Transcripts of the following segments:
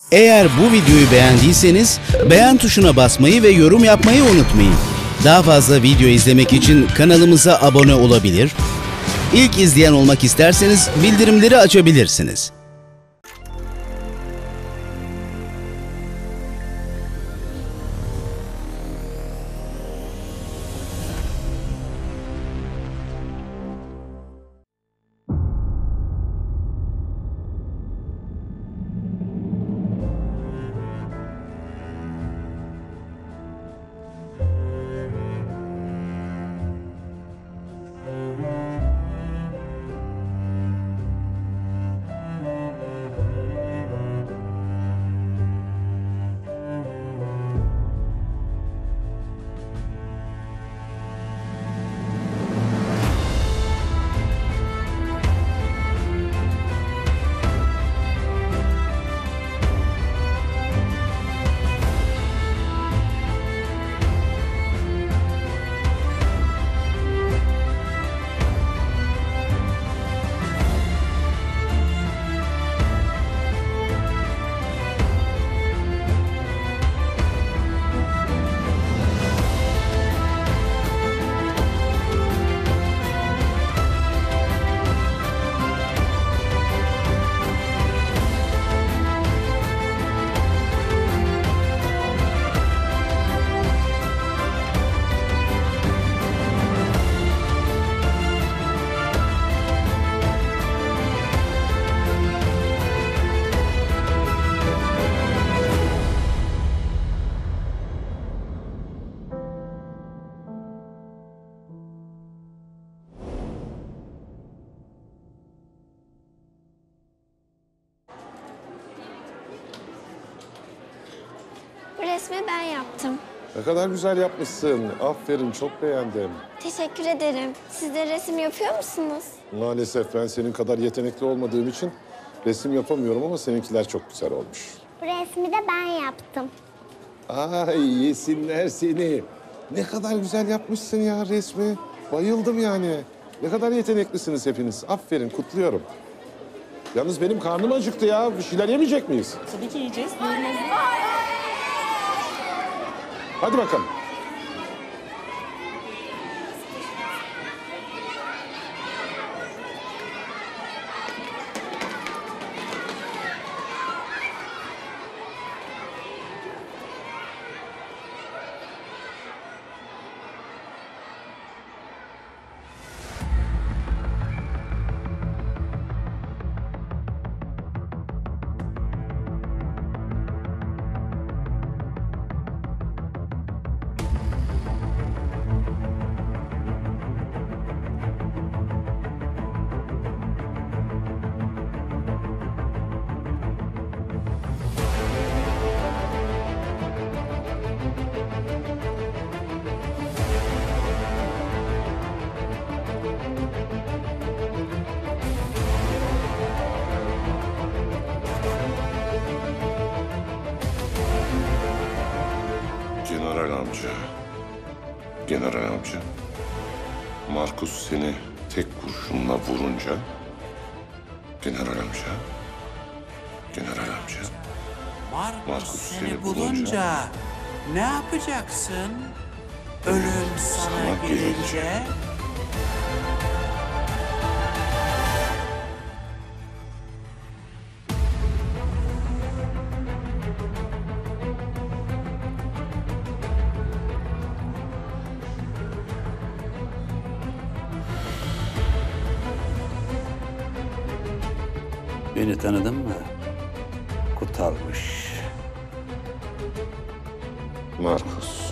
Eğer bu videoyu beğendiyseniz beğen tuşuna basmayı ve yorum yapmayı unutmayın. Daha fazla video izlemek için kanalımıza abone olabilir, İlk izleyen olmak isterseniz bildirimleri açabilirsiniz. Bu resmi ben yaptım. Ne kadar güzel yapmışsın. Aferin, çok beğendim. Teşekkür ederim. Siz de resim yapıyor musunuz? Maalesef ben senin kadar yetenekli olmadığım için resim yapamıyorum ama seninkiler çok güzel olmuş. Bu resmi de ben yaptım. Ay yesinler seni. Ne kadar güzel yapmışsın ya resmi. Bayıldım yani. Ne kadar yeteneklisiniz hepiniz. Aferin, kutluyorum. Yalnız benim karnım acıktı ya. Bir şeyler yemeyecek miyiz? Tabii ki yiyeceğiz. Hadi bakalım. General amca, Markus seni tek kurşunla vurunca, General amca, Markus seni bulunca ne yapacaksın? Ölüm sana gelince... Beni tanıdın mı? Kurtarmış. Markus.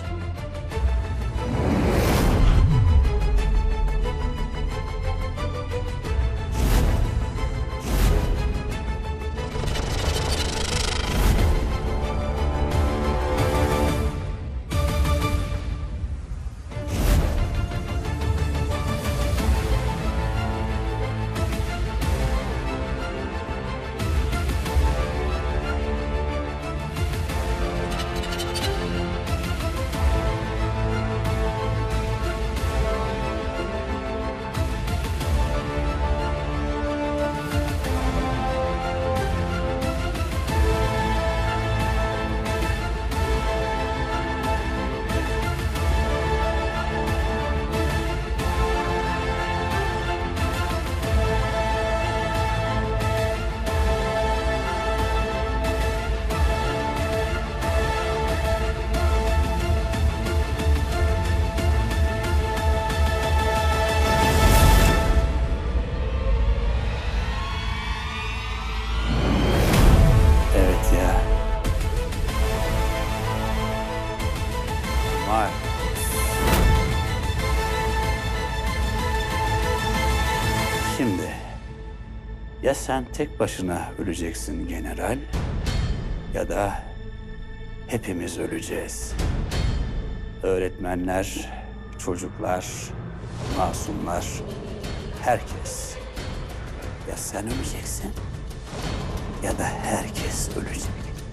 Ya sen tek başına öleceksin general ya da hepimiz öleceğiz. Öğretmenler, çocuklar, masumlar, herkes. Ya sen öleceksin ya da herkes ölecek.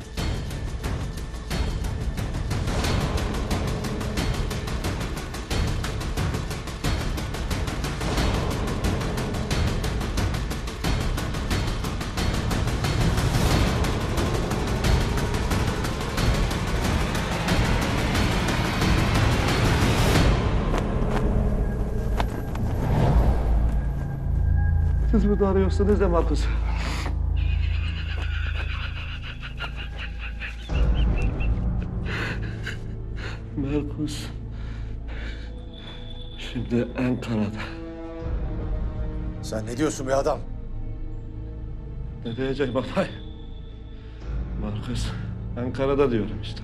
Siz burada arıyorsunuz ya Markus. Markus şimdi Ankara'da. Sen ne diyorsun be adam? Ne diyeceğim babay? Markus Ankara'da diyorum işte.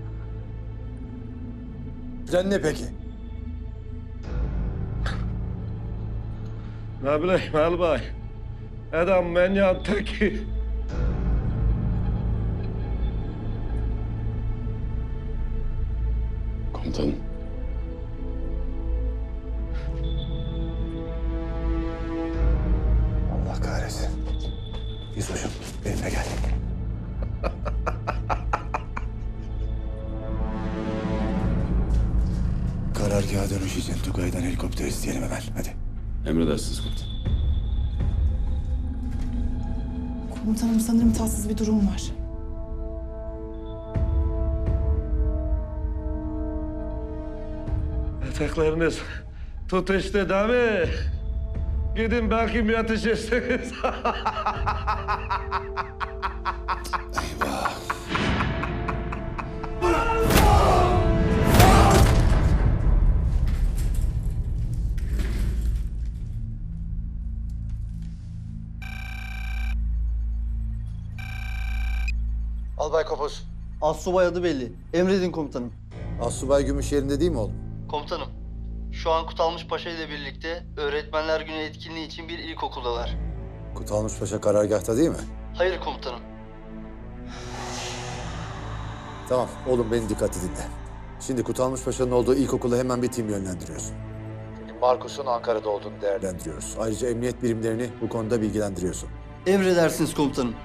Sen ne peki? Ne bileyim albay. Adam manyak teki. Komutanım. Allah kahretsin. İzoş'um benimle gel. Karargaha dönüş için Tugay'dan helikopter isteyelim hemen. Hadi. Emredersiniz komutanım. Komutanım sanırım tatsız bir durum var. Yataklarınız tutuştu değil mi? Gidin belki bir ateş etseniz. Eyvah. Albay Kopuz. Assubay adı belli. Emredin komutanım. Assubay Gümüş yerinde değil mi oğlum? Komutanım, şu an Kutalmış Paşa ile birlikte Öğretmenler Günü etkinliği için bir ilkokuldalar. Kutalmış Paşa karargahta değil mi? Hayır komutanım. Tamam oğlum beni dikkatli dinle. Şimdi Kutalmış Paşa'nın olduğu ilkokula hemen bir tim yönlendiriyorsun. Çünkü Markus'un Ankara'da olduğunu değerlendiriyoruz. Ayrıca emniyet birimlerini bu konuda bilgilendiriyorsun. Emredersiniz komutanım.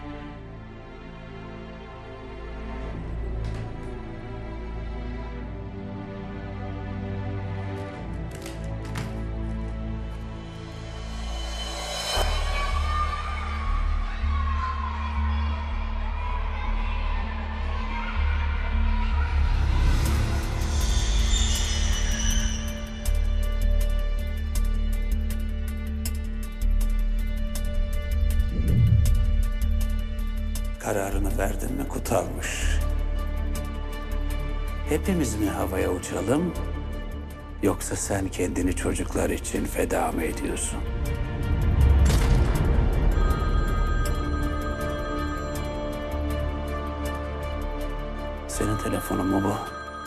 Kararını verdin mi Kutalmış? Hepimiz mi havaya uçalım? Yoksa sen kendini çocuklar için feda mı ediyorsun? Senin telefonun mu bu?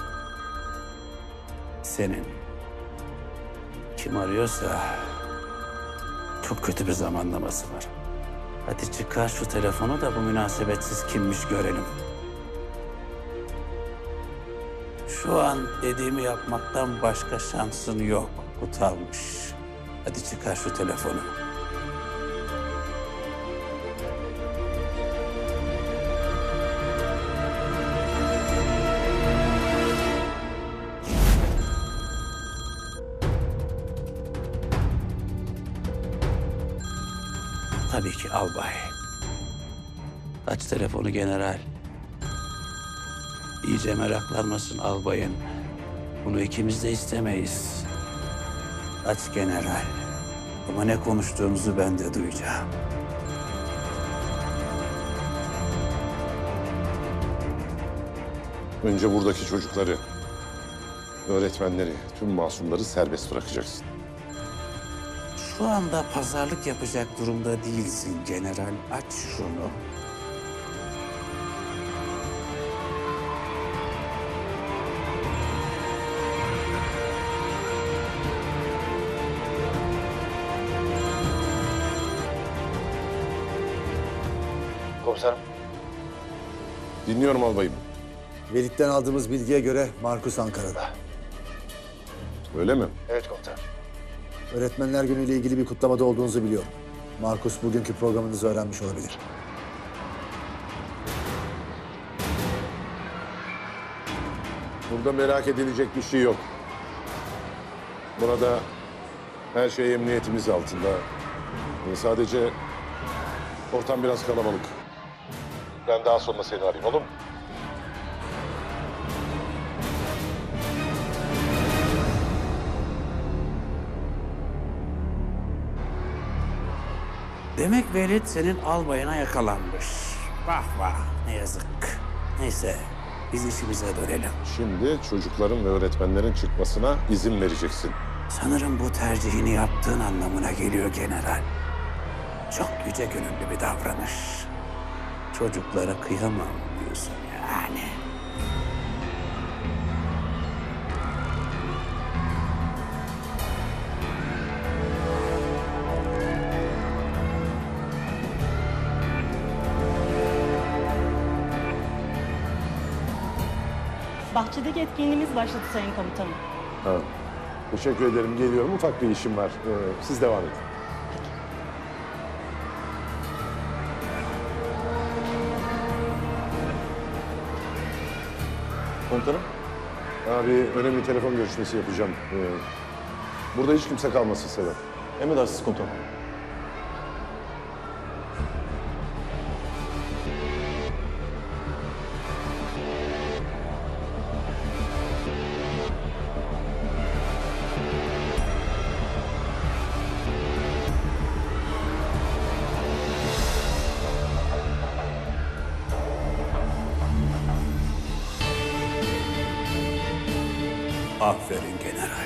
Senin. Kim arıyorsa çok kötü bir zamanlaması var. Hadi çıkar şu telefonu da bu münasebetsiz kimmiş görelim. Şu an dediğimi yapmaktan başka şansın yok Kutalmış. Hadi çıkar şu telefonu. Tabii ki albay. Aç telefonu general. İyice meraklanmasın albayın. Bunu ikimiz de istemeyiz. Aç general. Ama ne konuştuğunuzu ben de duyacağım. Önce buradaki çocukları, öğretmenleri, tüm masumları serbest bırakacaksın. Şu anda pazarlık yapacak durumda değilsin general. Aç şunu. Komutanım. Dinliyorum albayım. Velid'den aldığımız bilgiye göre Markus Ankara'da. Öyle mi? Evet komutanım. Öğretmenler Günü ile ilgili bir kutlamada olduğunuzu biliyorum. Markus bugünkü programınızı öğrenmiş olabilir. Burada merak edilecek bir şey yok. Burada her şey emniyetimiz altında. Sadece ortam biraz kalabalık. Ben daha sonra seni arayayım, olur mu? Demek Velid senin albayına yakalanmış. Vah vah, ne yazık. Neyse, biz işimize dönelim. Şimdi çocukların ve öğretmenlerin çıkmasına izin vereceksin. Sanırım bu tercihini yaptığın anlamına geliyor general. Çok yüce gönüllü bir davranış. Çocuklara kıyamam diyorsun yani. Bahçedeki etkinliğimiz başladı Sayın Komutanım. Ha. Teşekkür ederim. Geliyorum. Ufak bir işim var. Siz devam edin. Komutanım. Abi önemli telefon görüşmesi yapacağım. Burada hiç kimse kalmasın Sedat. Emredersiniz komutanım. Aferin general.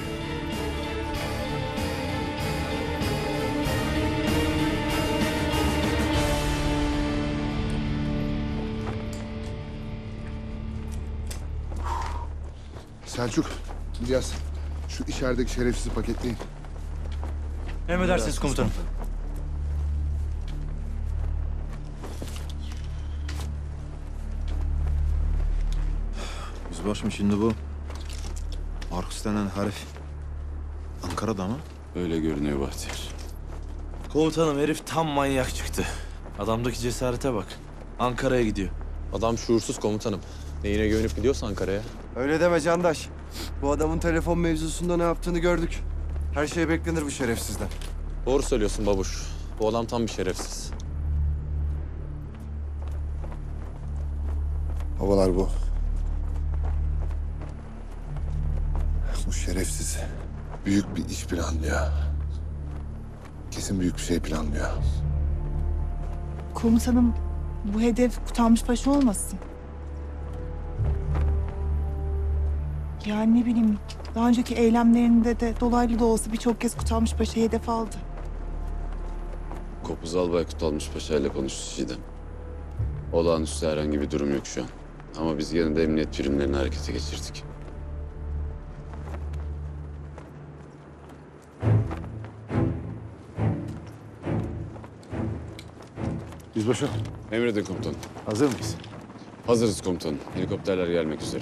Selçuk, İlyas, şu içerideki şerefsizi paketleyin. Emredersiniz komutanım. Yüzbaş mı şimdi bu? Markus denen herif Ankara'da mı? Öyle görünüyor Bahtiyar. Komutanım herif tam manyak çıktı. Adamdaki cesarete bak. Ankara'ya gidiyor. Adam şuursuz komutanım. Neyine güvenip gidiyorsa Ankara'ya. Öyle deme Candaş. Bu adamın telefon mevzusunda ne yaptığını gördük. Her şey beklenir bu şerefsizden. Doğru söylüyorsun babuş. Bu adam tam bir şerefsiz. Havalar bu. Bu şerefsiz büyük bir iş planlıyor. Kesin büyük bir şey planlıyor. Komutanım, bu hedef Kutalmış Paşa olmasın? Yani ne bileyim, daha önceki eylemlerinde de dolaylı da olsa birçok kez Kutalmış Paşa'yı hedef aldı. Kopuz Albay Kutalmış Paşa ile konuştu Çiğdem. Olağanüstü herhangi bir durum yok şu an. Ama biz yine de emniyet birimlerini harekete geçirdik. Yüzbaşı. Emredin komutanım. Hazır mıyız? Hazırız komutanım. Helikopterler gelmek üzere.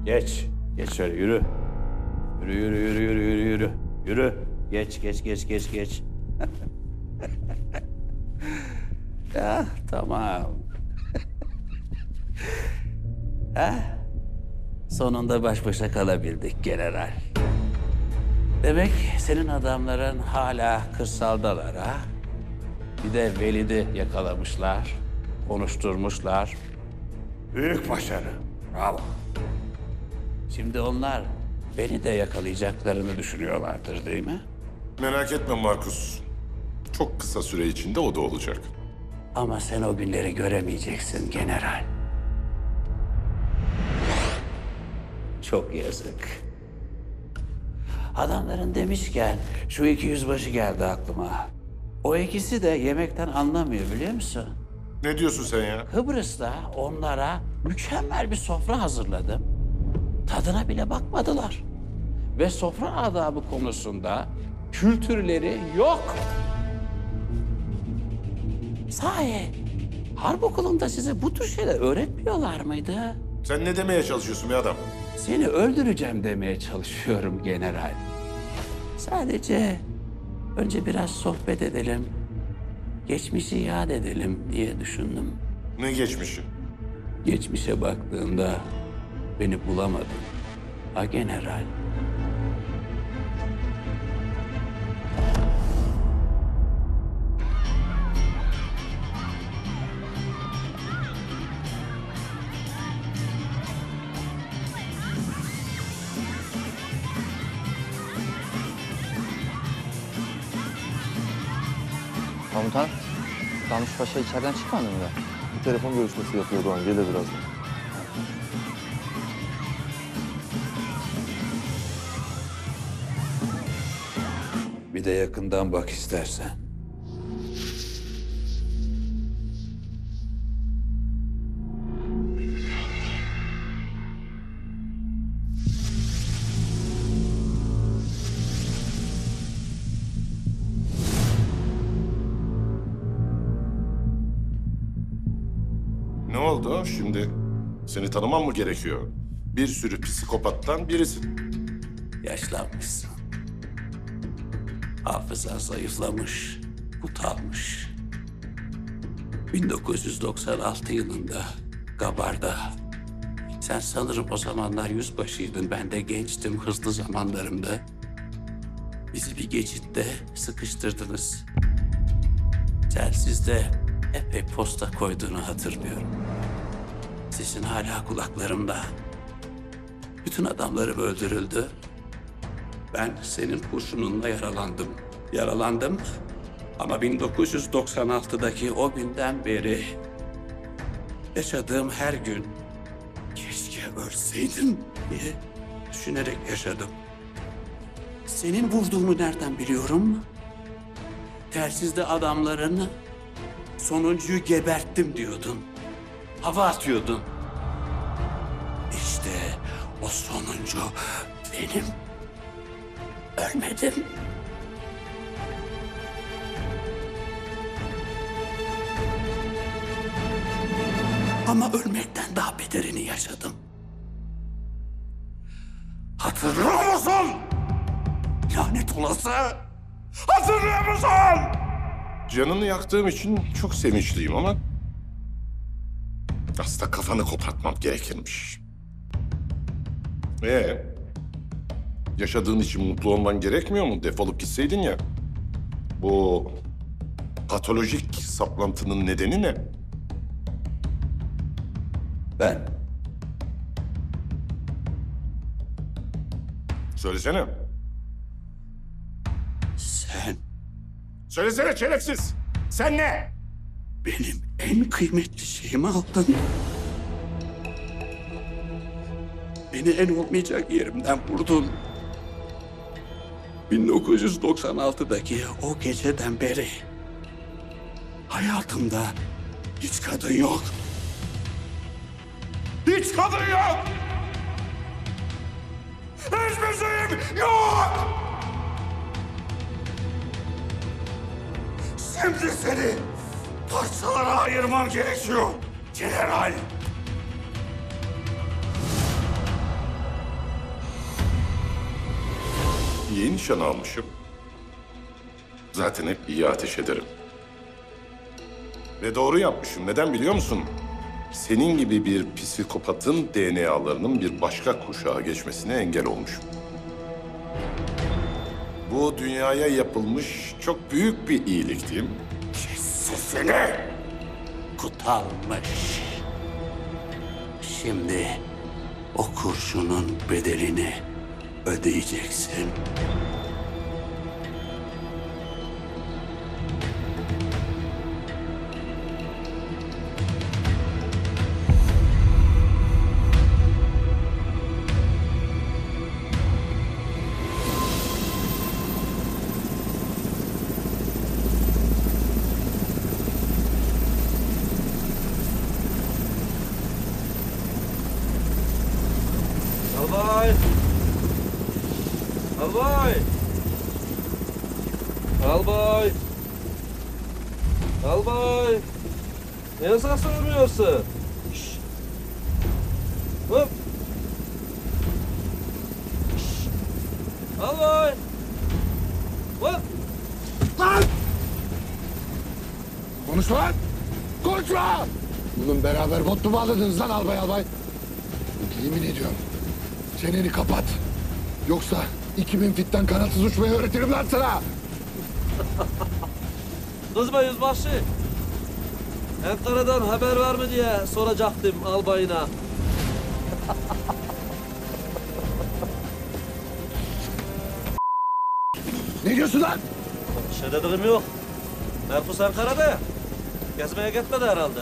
Geç. Geç şöyle yürü. Yürü. Yürü. Geç. Ya tamam. Sonunda baş başa kalabildik general. Demek senin adamların hala kırsaldalar ha? Bir de Velid'i yakalamışlar, konuşturmuşlar. Büyük başarı. Bravo. Şimdi onlar beni de yakalayacaklarını düşünüyorlardır değil mi? Merak etme Markus. Çok kısa süre içinde o da olacak. Ama sen o günleri göremeyeceksin general. Çok yazık. Adamların demişken şu 200 başı geldi aklıma. O ikisi de yemekten anlamıyor biliyor musun? Ne diyorsun sen ya? Kıbrıs'ta onlara mükemmel bir sofra hazırladım. Tadına bile bakmadılar. Ve sofra adabı konusunda kültürleri yok. Sahi, harp okulunda size bu tür şeyler öğretmiyorlar mıydı? Sen ne demeye çalışıyorsun be adam? Seni öldüreceğim demeye çalışıyorum general. Sadece önce biraz sohbet edelim. Geçmişi yad edelim diye düşündüm. Ne geçmişi? Geçmişe baktığında beni bulamadın. Ha general. Komutan, Kutalmış Paşa içeriden çıkmadı mı da? Bir telefon görüşmesi yapıyor Doğan. Gelir birazdan. Bir de yakından bak istersen. Ne oldu şimdi? Seni tanımam mı gerekiyor? Bir sürü psikopattan birisin. Yaşlanmışsın. Hafızan zayıflamış, utanmış. 1996 yılında Gabar'da. Sen sanırım o zamanlar yüzbaşıydın. Ben de gençtim hızlı zamanlarımda. Bizi bir geçitte sıkıştırdınız. Telsizde epey posta koyduğunu hatırlıyorum. Sesin hala kulaklarımda. Bütün adamlarım öldürüldü. Ben senin kurşununla yaralandım. Ama 1996'daki o günden beri yaşadığım her gün keşke ölseydim diye düşünerek yaşadım. Senin vurduğunu nereden biliyorum? Telsizde adamların sonuncuyu geberttim diyordun. Hava atıyordun. İşte o sonuncu benim. Ölmedim. Ama ölmekten daha beterini yaşadım. Hatırlıyor musun? Lanet olası! Hatırlıyor musun? Canını yaktığım için çok sevinçliyim ama... aslında kafanı kopartmam gerekirmiş. Yaşadığın için mutlu olman gerekmiyor mu? Defolup gitseydin ya. Bu patolojik saplantının nedeni ne? Ben. Söylesene. Sen. Söylesene şerefsiz. Sen ne? Benim en kıymetli şeyimi aldın. Beni en olmayacak yerimden vurdun. 1996'daki o geceden beri hayatımda hiç kadın yok. Hiç kadın yok! Hiçbir şeyim yok! Şimdi seni parçalara ayırmam gerekiyor general. İyi nişan almışım. Zaten hep iyi ateş ederim. Ve doğru yapmışım. Neden biliyor musun? Senin gibi bir psikopatın DNA'larının bir başka kuşağa geçmesine engel olmuşum. Bu dünyaya yapılmış çok büyük bir iyilik değil mi? Sesini Kutalmış. Şimdi o kurşunun bedelini ödeyeceksin. Albay! Albay! Albay! Albay! Niye ses vermiyorsun? Şşş! Hop! Şşş! Albay! Hop! Lan! Konuşma lan! Konuşma! Bunun beraber bot mu bağladınız lan albay? Yemin ediyorum. Çeneni kapat. Yoksa 2000 fitten kanatsız uçmayı öğretirim lan sana. Kızma yüzbaşı. Ankara'dan haber var mı diye soracaktım albayına. Ne diyorsun lan? Bir şey dediğim yok. Merkus Ankara'da ya. Gezmeye gitmedi herhalde.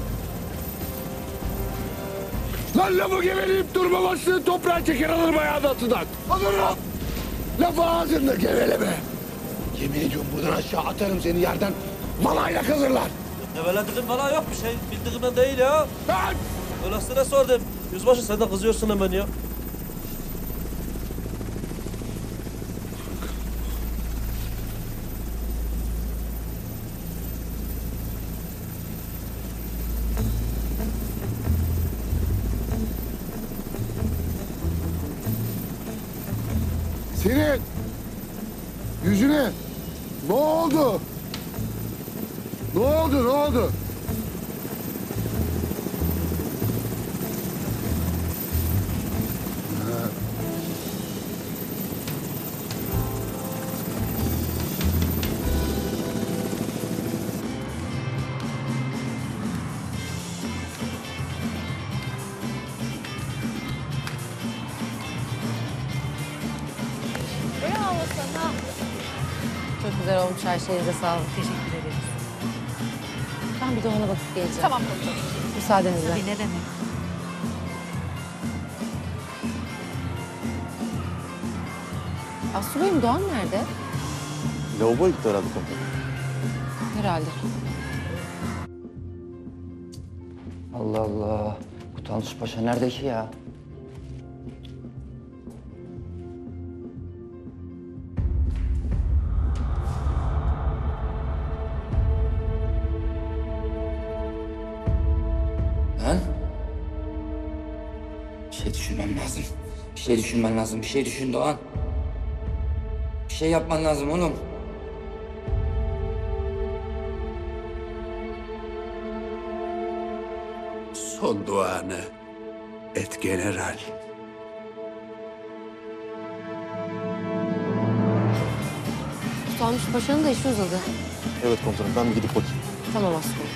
Lan lafı geveleyip durma başlığı toprağa çeker alırım ayağının altından. Alırım. Lafı ağzında geveleme. Yemin ediyorum buradan aşağı atarım seni yerden. Valayla kazırlar. Develediğim bana yok bir şey. Bildiğimden değil ya. Lan! Öylesine sordum. Yüzbaşı sen de kızıyorsun hemen ya. Senin yüzüne ne oldu? Ne oldu? Bravo sana. Çok güzel olmuş, her şeyinize sağlık. Teşekkür ederiz. Ben bir de ona bakıp geleceğim. Tamam komutanım. Müsaadenizle. Tabii, ne demek. Asubayım Doğan nerede? Lavaboya gitti herhalde komutanım. Herhalde. Allah Allah. Kutalmış Paşa nerede ki ya? Lan? Bir şey düşünmem lazım. Bir şey düşünmen lazım. Bir şey düşün Doğan. Bir şey yapman lazım oğlum. Son duanı et general. Kutalmış Paşa'nın da işi uzadı. Evet komutanım, ben bir gidip bakayım. Tamam asubayım.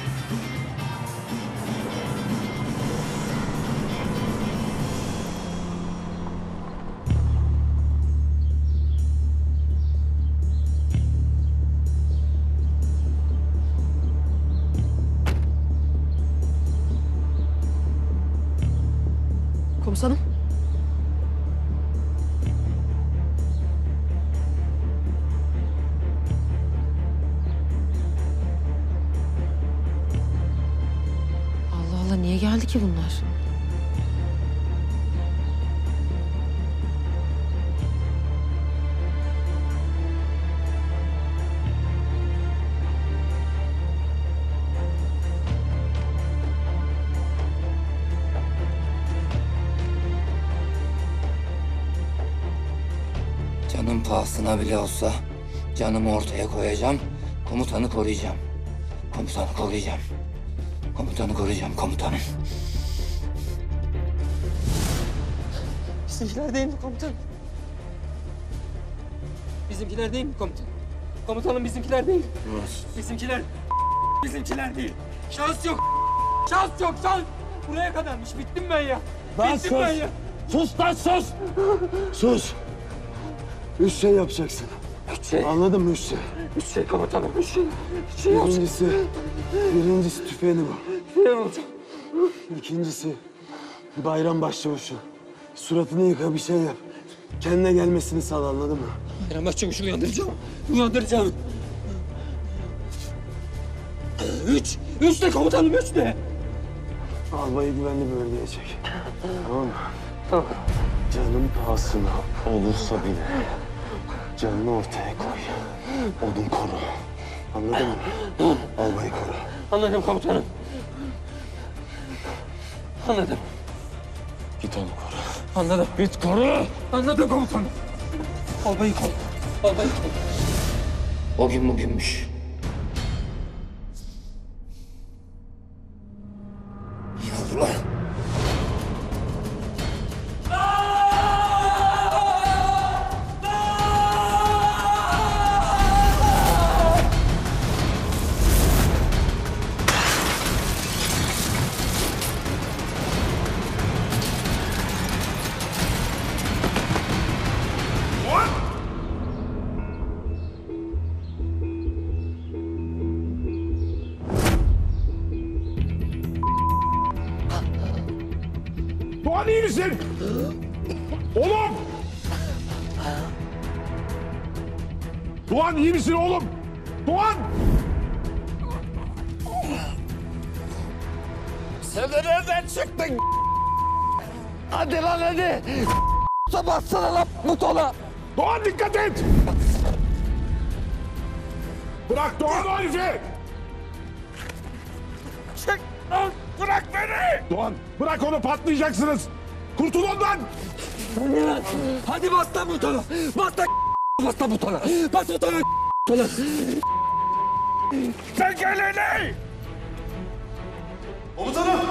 Komutanım. Allah Allah, niye geldi ki bunlar? Canım pahasına bile olsa canımı ortaya koyacağım. Komutanı koruyacağım. Komutanı koruyacağım. Komutanı koruyacağım komutanım. Bizimkiler değil mi komutanım? Bizimkiler değil mi komutanım? Komutanım bizimkiler değil. Bizimkiler. Bizimkiler değil. Şans yok. Şans yok. Şans. Buraya kadarmış. Bittim ben ya. Bittim ben ya. Sus lan sus! Sus! 3 şey yapacaksın. 3 şey. Anladın mı 3 şey? 3 şey komutanım. 3 şey. 3 şey yapacağım. Birincisi tüfeğini bul. Ne olacak? İkincisi Bayram Başçavuş'u. Suratını yıka bir şey yap. Kendine gelmesini sağla anladın mı? Bayram Başçavuş'u uyandıracağım. Uyandıracağım. 3. 3 ne komutanım 3 ne? Albayı güvenli bölgeye çek. Tamam mı? Tamam. Canın pahasına olursa bile canını ortaya koy. Odun koru. Anladın mı? Albayı koru. Anladım komutanım. Anladım. Git onu koru. Anladım. Git koru. Anladım komutanım. Albayı koru. Albayı koru. O gün bugünmüş. Yavrular. Doğan iyi misin? Oğlum! Doğan iyi misin oğlum? Doğan! Sen de nereden çıktın? Hadi lan hadi. Bassana lan butona. Doğan dikkat et! Bırak Doğan o herifi! Çek lan bırak beni. Doğan bırak onu patlayacaksınız. Kurtul ondan! Hadi lan. Hadi bas lan butona. Bas lan bas lan butona. Bas butona butona. Sen gelene! Komutanım.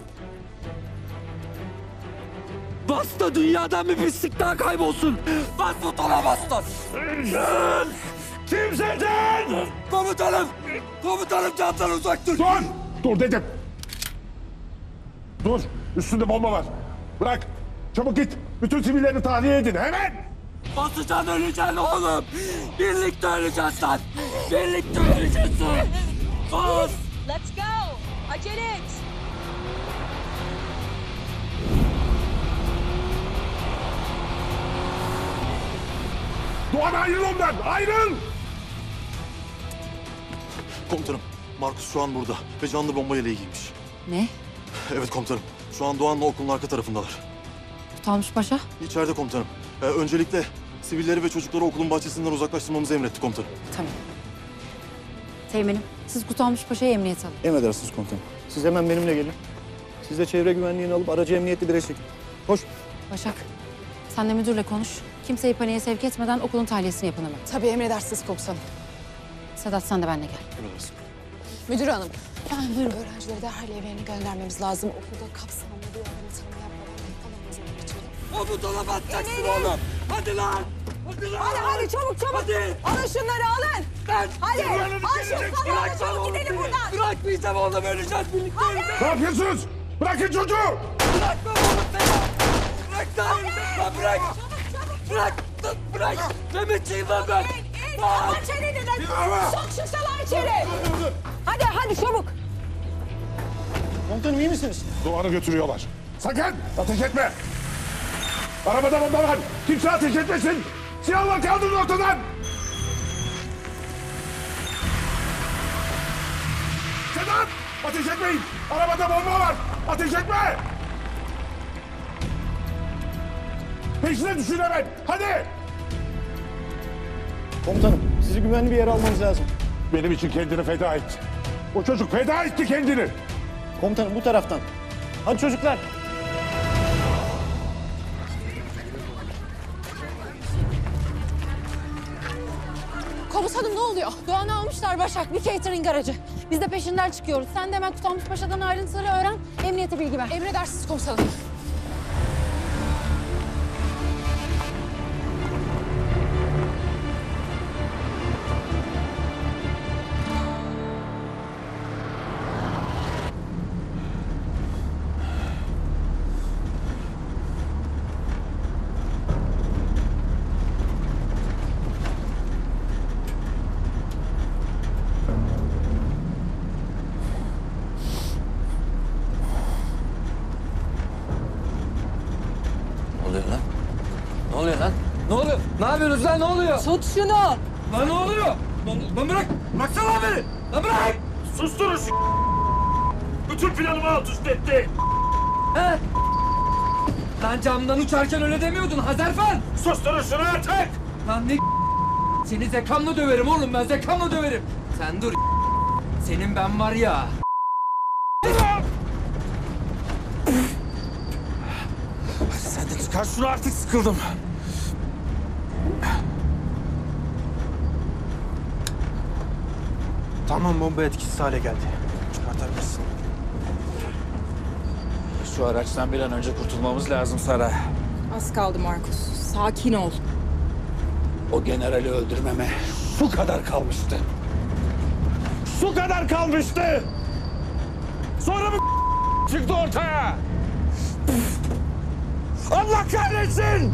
Bas da dünyadan bir pislik daha kaybolsun. Bas butona bas lan. Sen kimsin? Komutanım. Komutanım candan uzak dur. Dur! Dur dedim. Dur. Üstünde bomba var. Bırak. Çabuk git. Bütün sivillerini tahliye edin. Hemen! Basacaksın öleceksin oğlum. Birlikte öleceğiz lan. Birlikte öleceğiz lan. Bas. Let's go. Acele et. Doğan ayrıl ondan. Ayrıl! Komutanım, Markus şu an burada ve canlı bomba yeleği giymiş. Ne? Evet komutanım, şu an Doğan'la okulun arka tarafındalar. Kutalmış Paşa. İçeride komutanım. Öncelikle sivilleri ve çocukları okulun bahçesinden uzaklaştırmamızı emretti komutanım. Tamam. Teğmenim, siz Kutalmış Paşa'yı emniyete alın. Emredersiniz komutanım. Siz hemen benimle gelin. Siz de çevre güvenliğini alıp aracı emniyetli direğe çekin. Koş. Başak, sen de müdürle konuş. Kimseyi paniğe sevk etmeden okulun tahliyesini yapın hemen. Tabii emredersiniz komutanım. Sedat sen de benimle gel. Emredersin. Müdür hanım. Buyurun. Öğrencileri derhal evlerine göndermemiz lazım. Okulda kapsamlı bir öğrenme tanımı yapmadan alamayız onu içeri. O butona basacaksın oğlum. Hadi lan. Hadi lan. Hadi çabuk. Hadi. Alın şunları alın. Hadi. Al şu kamerayı çabuk gidelim buradan. Bırakmayacağım oğlum öleceğiz birlikte öleceğiz. Ne yapıyorsunuz? Bırakın çocuğu! Bırakma oğlum seni. Bırak lan. Lan bırak. Bırak. Bırak. Mehmetçiyim lan ben. Aç elini de sok şu salağı içeri. Hadi çabuk. Komutanım iyi misiniz? Doğan'ı götürüyorlar. Sakın ateş etme! Arabada bomba var. Kimse ateş etmesin. Silahlar kaldırın ortadan. Sedat! Ateş etmeyin. Arabada bomba var. Ateş etme! Peşine düşün hemen. Hadi! Komutanım sizi güvenli bir yere almamız lazım. Benim için kendini feda etti. O çocuk feda etti kendini. Komutanım bu taraftan. Hadi çocuklar. Komutanım ne oluyor? Doğan'ı almışlar Başak, bir catering aracı. Biz de peşinden çıkıyoruz. Sen de hemen Kutalmışpaşa'dan ayrıntıları öğren, emniyete bilgi ver. Emredersiniz komutanım. Ne oluyor lan? Ne oluyor? Ne yapıyorsunuz lan? Ne oluyor? Tut şunu. Lan ne oluyor? Lan bırak! Bıraksana lan beni! Lan bırak! Susturun şu bütün planımı alt üst etti. He? Lan camdan uçarken öyle demiyordun Hazerfen! Susturun şunu artık! Lan ne seni zekamla döverim oğlum, ben zekamla döverim. Sen dur senin ben var ya. Hadi sen de çıkar şunu artık, sıkıldım. Tamam, bomba etkisiz hale geldi. Çıkartabilirsin. Şu araçtan bir an önce kurtulmamız lazım Sara. Az kaldı Markus. Sakin ol. O generali öldürmeme şu kadar kalmıştı. Şu kadar kalmıştı. Sonra mı çıktı ortaya? Allah kahretsin!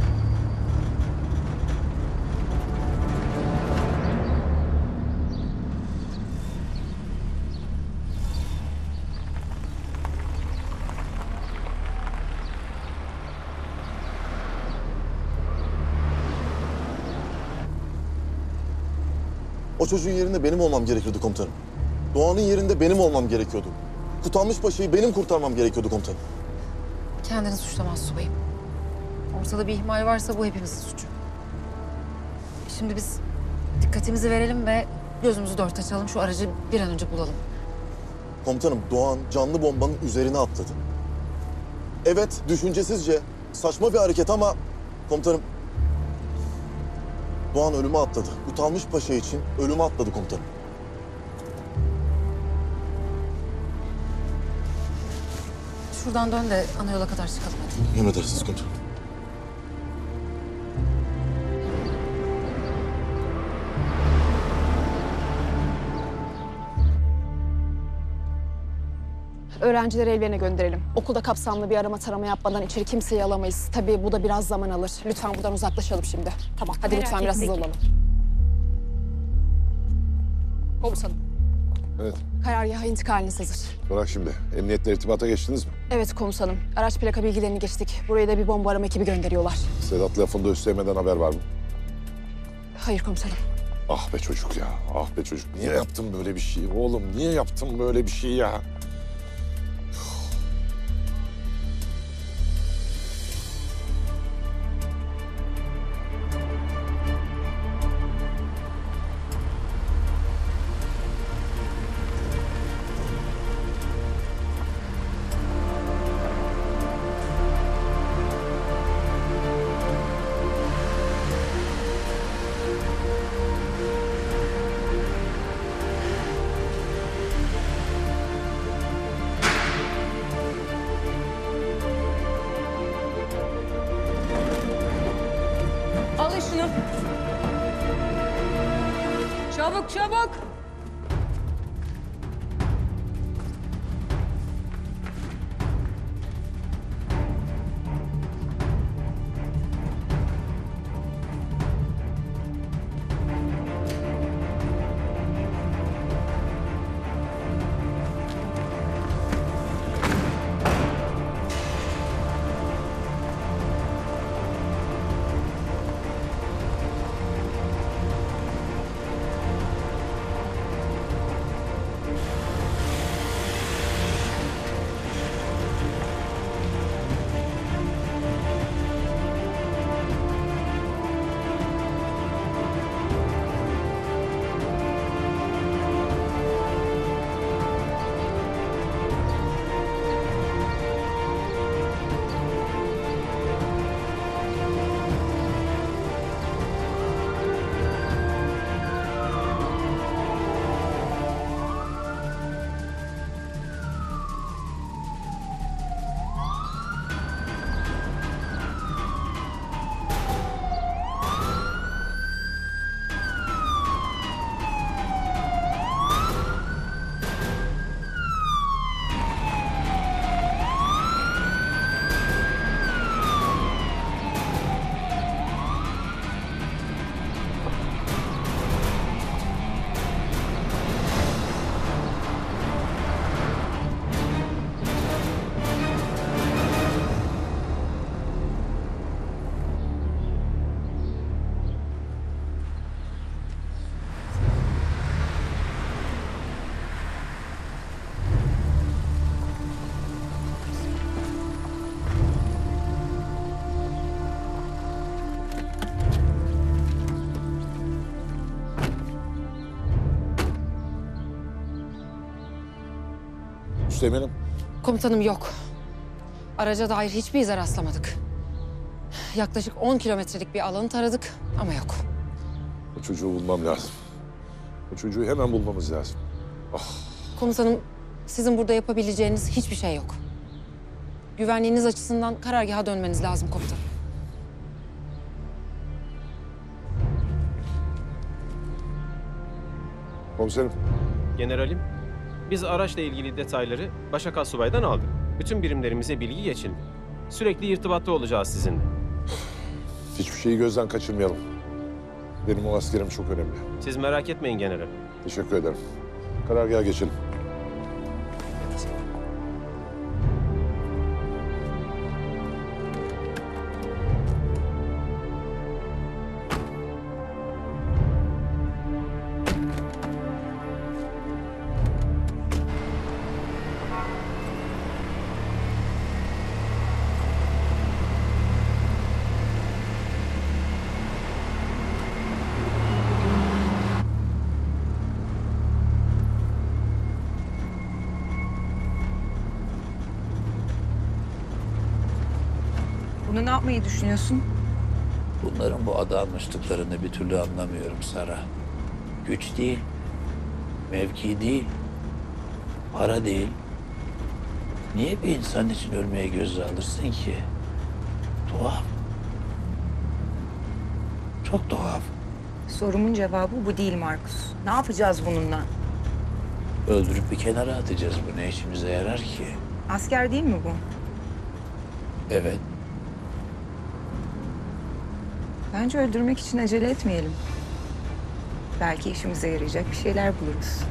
O çocuğun yerinde benim olmam gerekiyordu komutanım. Doğan'ın yerinde benim olmam gerekiyordu. Kutalmışpaşa'yı benim kurtarmam gerekiyordu komutanım. Kendini suçlamaz subayım. Ortada bir ihmal varsa bu hepimizin suçu. Şimdi biz dikkatimizi verelim ve gözümüzü dört açalım. Şu aracı bir an önce bulalım. Komutanım, Doğan canlı bombanın üzerine atladı. Evet, düşüncesizce saçma bir hareket ama komutanım, Doğan ölüme atladı. Kutalmışpaşa için ölüme atladı komutanım. Şuradan dön de ana yola kadar çıkalım hadi. Emredersiniz komutanım. Öğrencileri ellerine gönderelim. Okulda kapsamlı bir arama tarama yapmadan içeri kimseyi alamayız. Tabii bu da biraz zaman alır. Lütfen buradan uzaklaşalım şimdi. Tamam. Hadi Merak lütfen biraz hızlı etmeyin. olalım. Komutanım, Evet. karargaha intikaliniz hazır. Bırak şimdi. Emniyetle irtibata geçtiniz mi? Evet komutanım. Araç plaka bilgilerini geçtik. Buraya da bir bomba arama ekibi gönderiyorlar. Sedat lafında üstlemeden haber var mı? Hayır komutanım. Ah be çocuk ya. Ah be çocuk. Niye yaptın böyle bir şeyi? Oğlum niye yaptın böyle bir şeyi ya? Alın şunu. Çabuk çabuk. Üsteğmenim. Komutanım yok. Araca dair hiçbir ize rastlamadık. Yaklaşık 10 kilometrelik bir alanı taradık ama yok. Bu çocuğu bulmam lazım. Bu çocuğu hemen bulmamız lazım. Komutanım, sizin burada yapabileceğiniz hiçbir şey yok. Güvenliğiniz açısından karargaha dönmeniz lazım komutanım. Komiserim. Generalim, biz araçla ilgili detayları Başak Assubay'dan aldık. Bütün birimlerimize bilgi geçildi. Sürekli irtibatta olacağız sizinle. Hiçbir şeyi gözden kaçırmayalım. Benim o askerim çok önemli. Siz merak etmeyin general. Teşekkür ederim. Karargaha geçelim. Bunu ne yapmayı düşünüyorsun? Bunların bu adanmışlıklarını bir türlü anlamıyorum Sara. Güç değil, mevki değil, para değil. Niye bir insan için ölmeye göze alırsın ki? Tuhaf. Çok tuhaf. Sorumun cevabı bu değil Markus. Ne yapacağız bununla? Öldürüp bir kenara atacağız. Bu ne işimize yarar ki? Asker değil mi bu? Evet. Bence öldürmek için acele etmeyelim. Belki işimize yarayacak bir şeyler buluruz.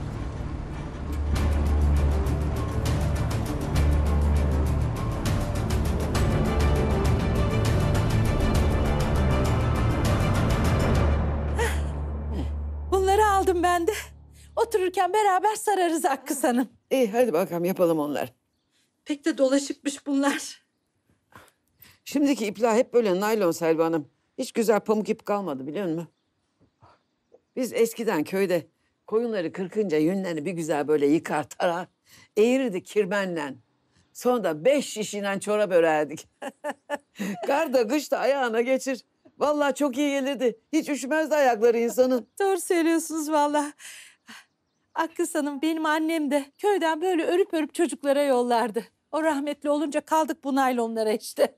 Bunları aldım ben de. Otururken beraber sararız Hakkı Hanım. İyi hadi bakalım yapalım onlar. Pek de dolaşıkmış bunlar. Şimdiki ipler hep böyle naylon Selva Hanım. Hiç güzel pamuk ip kalmadı biliyor musun? Biz eskiden köyde koyunları kırkınca yünlerini bir güzel böyle yıkar tarar. Eğirirdik kirbenle. Sonra da 5 şişinen çorap örerdik. Karda kışta ayağına geçir. Vallahi çok iyi gelirdi. Hiç üşümezdi ayakları insanın. Doğru söylüyorsunuz vallahi. Hakkı Hanım benim annem de köyden böyle örüp örüp çocuklara yollardı. O rahmetli olunca kaldık bu naylonlara işte.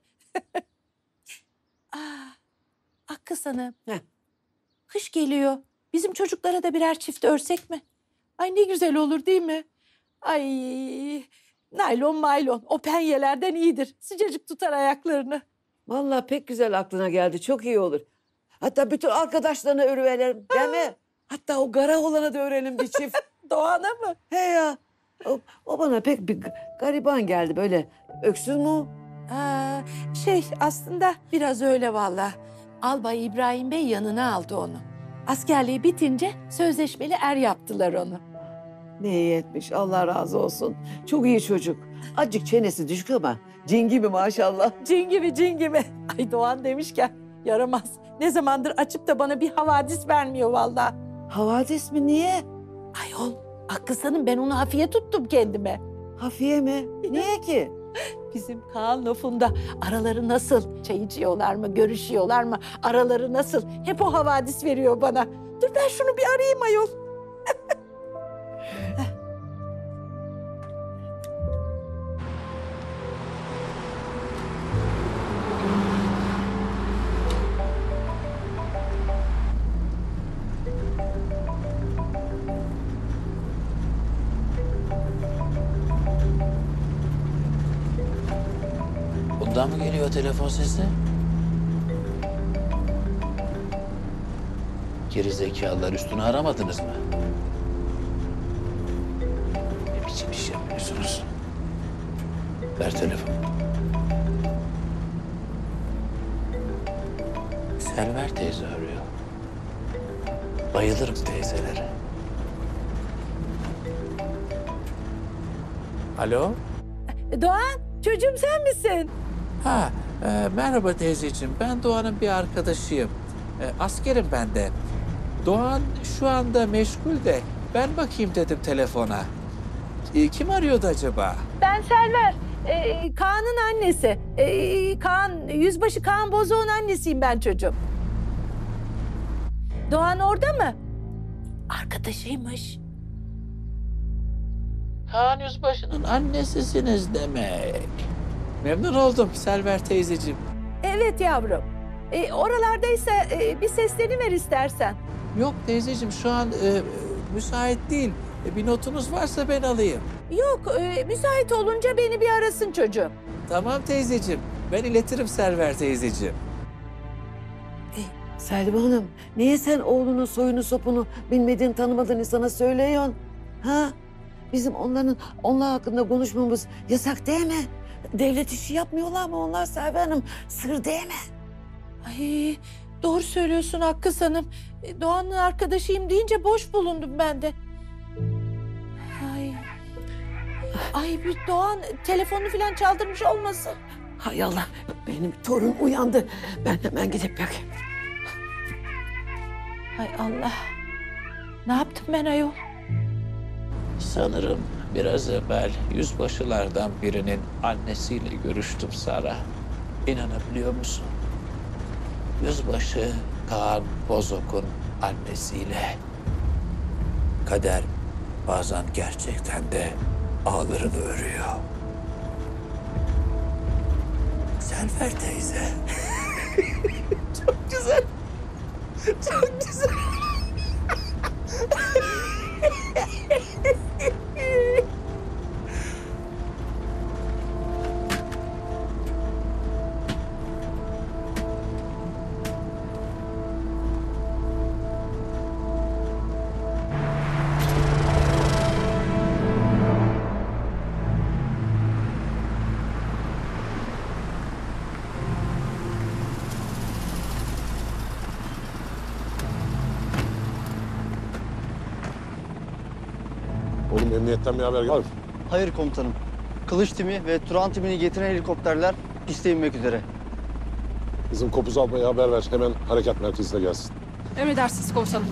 Hakkı Hanım. Kış geliyor. Bizim çocuklara da birer çift örsek mi? Ay ne güzel olur değil mi? Ay naylon maylon o penyelerden iyidir. Sıcacık tutar ayaklarını. Vallahi pek güzel aklına geldi. Çok iyi olur. Hatta bütün arkadaşlarına örüverelim. Değil mi? Hatta o gara olana da örelim bir çift. Doğan'a mı? He ya. O bana pek bir gariban geldi böyle. Öksüz mü o? Aslında biraz öyle vallahi. Albay İbrahim Bey yanına aldı onu. Askerliği bitince sözleşmeli er yaptılar onu. Ne iyi etmiş. Allah razı olsun. Çok iyi çocuk. Azıcık çenesi düşük ama cin gibi maşallah. Cin gibi cin gibi. Ay Doğan demişken yaramaz. Ne zamandır açıp da bana bir havadis vermiyor vallahi. Havadis mi? Niye? Ayol Hakkı Hanım ben onu hafiye tuttum kendime. Hafiye mi? Niye ki? Bizim Kaan lafında araları nasıl? Çay içiyorlar mı? Görüşüyorlar mı? Araları nasıl? Hep o havadis veriyor bana. Dur ben şunu bir arayayım ayol. Bundan mı geliyor telefon sesi? Geri zekalılar üstünü aramadınız mı? Ne biçim iş yapıyorsunuz? Ver telefonu. Selver teyze arıyor. Bayılırım teyzelere. Alo? Doğan çocuğum sen misin? Merhaba teyzeciğim. Ben Doğan'ın bir arkadaşıyım. Askerim ben de. Doğan şu anda meşgul de ben bakayım dedim telefona. Kim arıyordu acaba? Ben Selver. Kaan'ın annesi. Kaan, Yüzbaşı Kaan Bozok'un annesiyim ben çocuğum. Doğan orada mı? Arkadaşıymış. Kaan Yüzbaşı'nın annesisiniz demek. Memnun oldum Selver teyzeciğim. Evet yavrum. Oralardaysa bir sesleniver istersen. Yok teyzeciğim şu an müsait değil. Bir notunuz varsa ben alayım. Yok, müsait olunca beni bir arasın çocuğum. Tamam teyzeciğim. Ben iletirim Selver teyzeciğim. Selvi Hanım, niye sen oğlunun soyunu sopunu bilmediğin tanımadığın insana söylüyorsun? Ha? Bizim onlar hakkında konuşmamız yasak değil mi? Devlet işi yapmıyorlar mı onlar Selvi Hanım? Sır değil mi? Ay, doğru söylüyorsun Hakkı Hanım. Doğan'ın arkadaşıyım deyince boş bulundum ben de. Ay bir Doğan telefonu falan çaldırmış olmasın. Hay Allah, benim torun uyandı. Ben hemen gidip bakayım. Hay Allah. Ne yaptım ben ayol? Sanırım biraz evvel yüzbaşılardan birinin annesiyle görüştüm Sara. İnanabiliyor musun? Yüzbaşı Kaan Bozok'un annesiyle. Kader bazen gerçekten de ağlarını örüyor. Selver teyze. Çok güzel. Çok güzel. Oğlum emniyetten bir haber geldi. Hayır komutanım. Kılıç timi ve Turan timini getiren helikopterler piste inmek üzere. Kızım Kopuz Albay'a haber ver. Hemen harekat merkezine gelsin. Emredersiniz komutanım.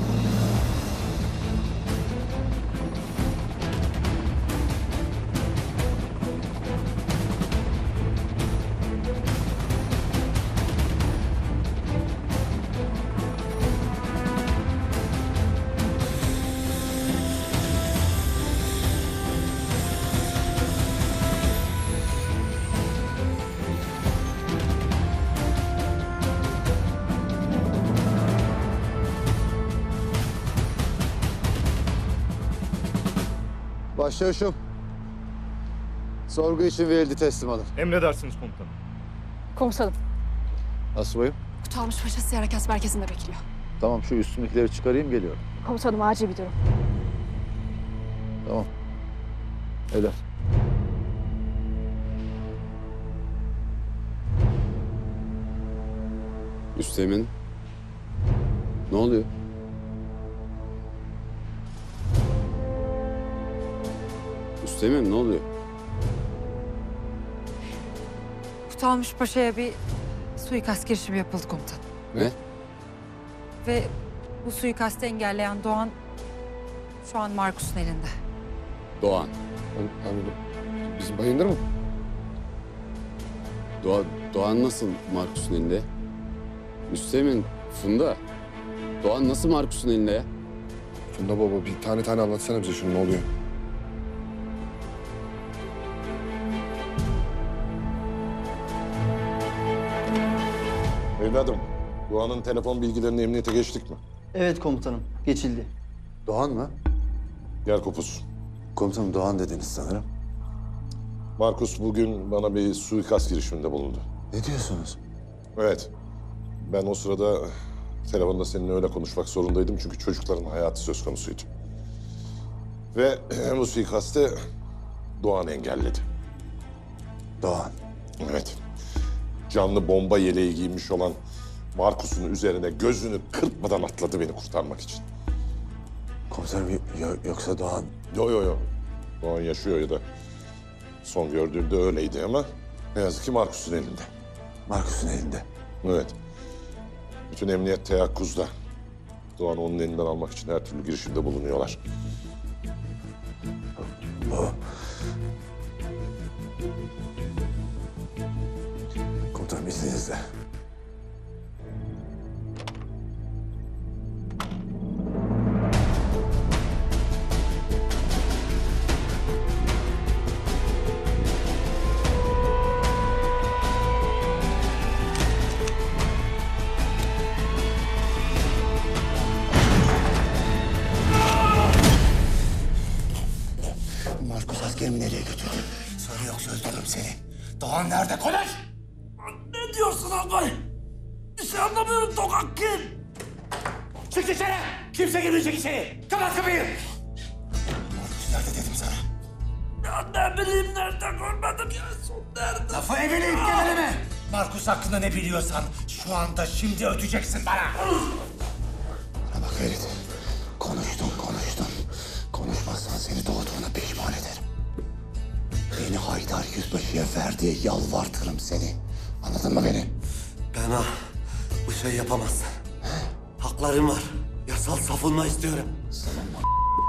Başçavuşum. Sorgu için verildi teslim alın. Emredersiniz komutanım. Komutanım. Asubayım. Kutalmış Paşası harekat merkezinde bekliyor. Tamam şu üstümdekileri çıkarayım geliyorum. Komutanım acil bir durum. Tamam. Eder. Üsteğmen. Ne oluyor? Üsteğmen ne oluyor? Kutalmış Paşa'ya bir suikast girişimi yapıldı komutanım. Ne? Ve bu suikastı engelleyen Doğan şu an Markus'un elinde. Doğan. Anladım. Bizim Bayındır mı? Doğan nasıl Markus'un elinde? Üsteğmen, Funda. Doğan nasıl Markus'un elinde ya? Funda baba bir tane anlatsana bize şunu ne oluyor? Evladım, Doğan'ın telefon bilgilerini emniyete geçtik mi? Evet komutanım. Geçildi. Doğan mı? Gel Kopuz. Komutanım Doğan dediniz sanırım. Markus bugün bana bir suikast girişiminde bulundu. Ne diyorsunuz? Evet. Ben o sırada telefonda seninle öyle konuşmak zorundaydım çünkü çocukların hayatı söz konusuydu. Ve bu suikastı Doğan engelledi. Doğan. Evet. Canlı bomba yeleği giymiş olan Markus'un üzerine gözünü kırpmadan atladı beni kurtarmak için. Komutanım yoksa Doğan... Yo. Doğan yaşıyor ya da son gördüğümde öyleydi ama ne yazık ki Markus'un elinde. Markus'un elinde. Evet. Bütün emniyet teyakkuzda. Doğan'ı onun elinden almak için her türlü girişimde bulunuyorlar. İzninizle. Markus askerimi nereye götürdü? Söyle yoksa öldürürüm seni. Doğan nerede? Konuş! Ne diyorsun albay? Bir şey anlamıyorum. Doğan kim? Çık dışarı! Kimse girmeyecek içeri! Kapat kapıyı! Markus nerede dedim sana? Ya ne bileyim nerede görmedim ya. Son nerede? Lafı eveleyip geveleme! Markus hakkında ne biliyorsan şu anda şimdi öteceksin bana! Bana bak Ferit. Konuştun. Konuşmazsan seni doğduğuna pişman ederim. Beni Haydar Yüzbaşı'ya ver diye yalvartırım seni. Anladın mı beni? Bana bu şey yapamazsın. Haklarım var. Yasal savunma istiyorum. Savunma.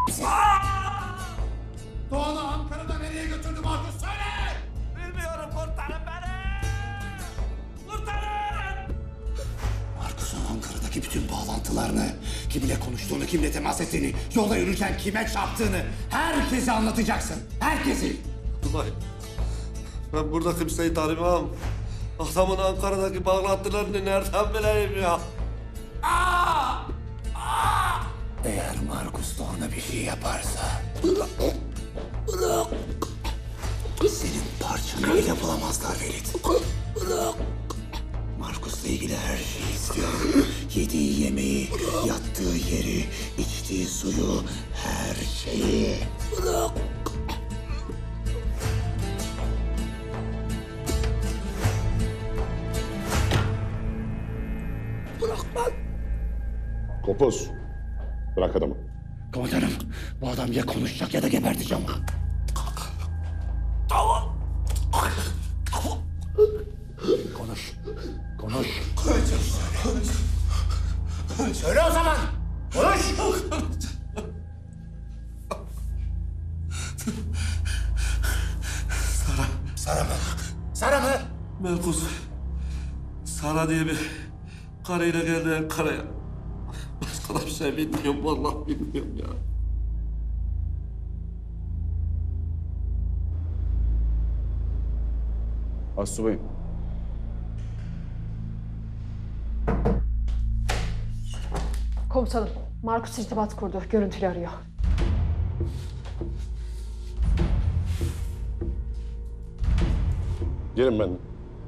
Doğan'ı Ankara'da nereye götürdü Markus söyle! Bilmiyorum, kurtarın beni! Kurtarın! Markus'un Ankara'daki bütün bağlantılarını, kiminle konuştuğunu, kimle temas ettiğini, yolda yürürken kime çarptığını herkese anlatacaksın. Herkesi. Tugay, ben burada kimseyi tanımam. Adamın Ankara'daki bağlantılarını nereden bileyim ya? Eğer Markus Doğan'a bir şey yaparsa... Senin parçanı bile bulamazlar Ferit. Markus'la ilgili her şeyi istiyorum. Yediği yemeği, yattığı yeri, içtiği suyu, her şeyi. Kopuz. Bırak adamı. Komutanım, bu adam ya konuşacak ya da geberteceğim. Konuş. Söyle o zaman. Konuş. Sara mı? Melkus, Sara diye bir karıyla geldi Ankara'ya. Başka da bir şey bilmiyorum, vallahi bilmiyorum ya. Astsubayım. Komutanım, Markus irtibat kurdu. Görüntülü arıyor. Gelin ben.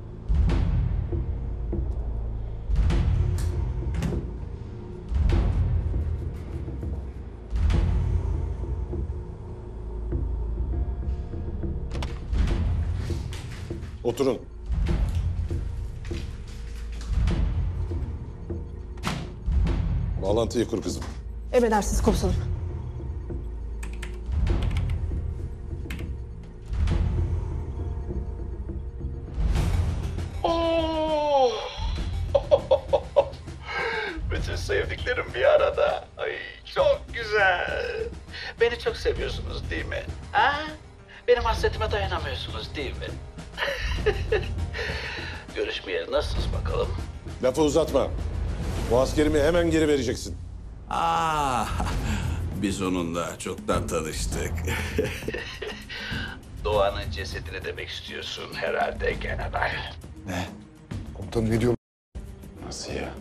Oturun. Bağlantıyı kur kızım. Emredersiniz komutanım. Bütün sevdiklerim bir arada. Ay çok güzel. Beni çok seviyorsunuz değil mi? Ha? Benim hasretime dayanamıyorsunuz değil mi? Görüşmeye nasılsınız bakalım? Lafı uzatma. Bu askerimi hemen geri vereceksin. Biz onunla çoktan tanıştık. Doğan'ın cesedini demek istiyorsun herhalde general. Ne? Komutanım ne diyor? Nasıl ya?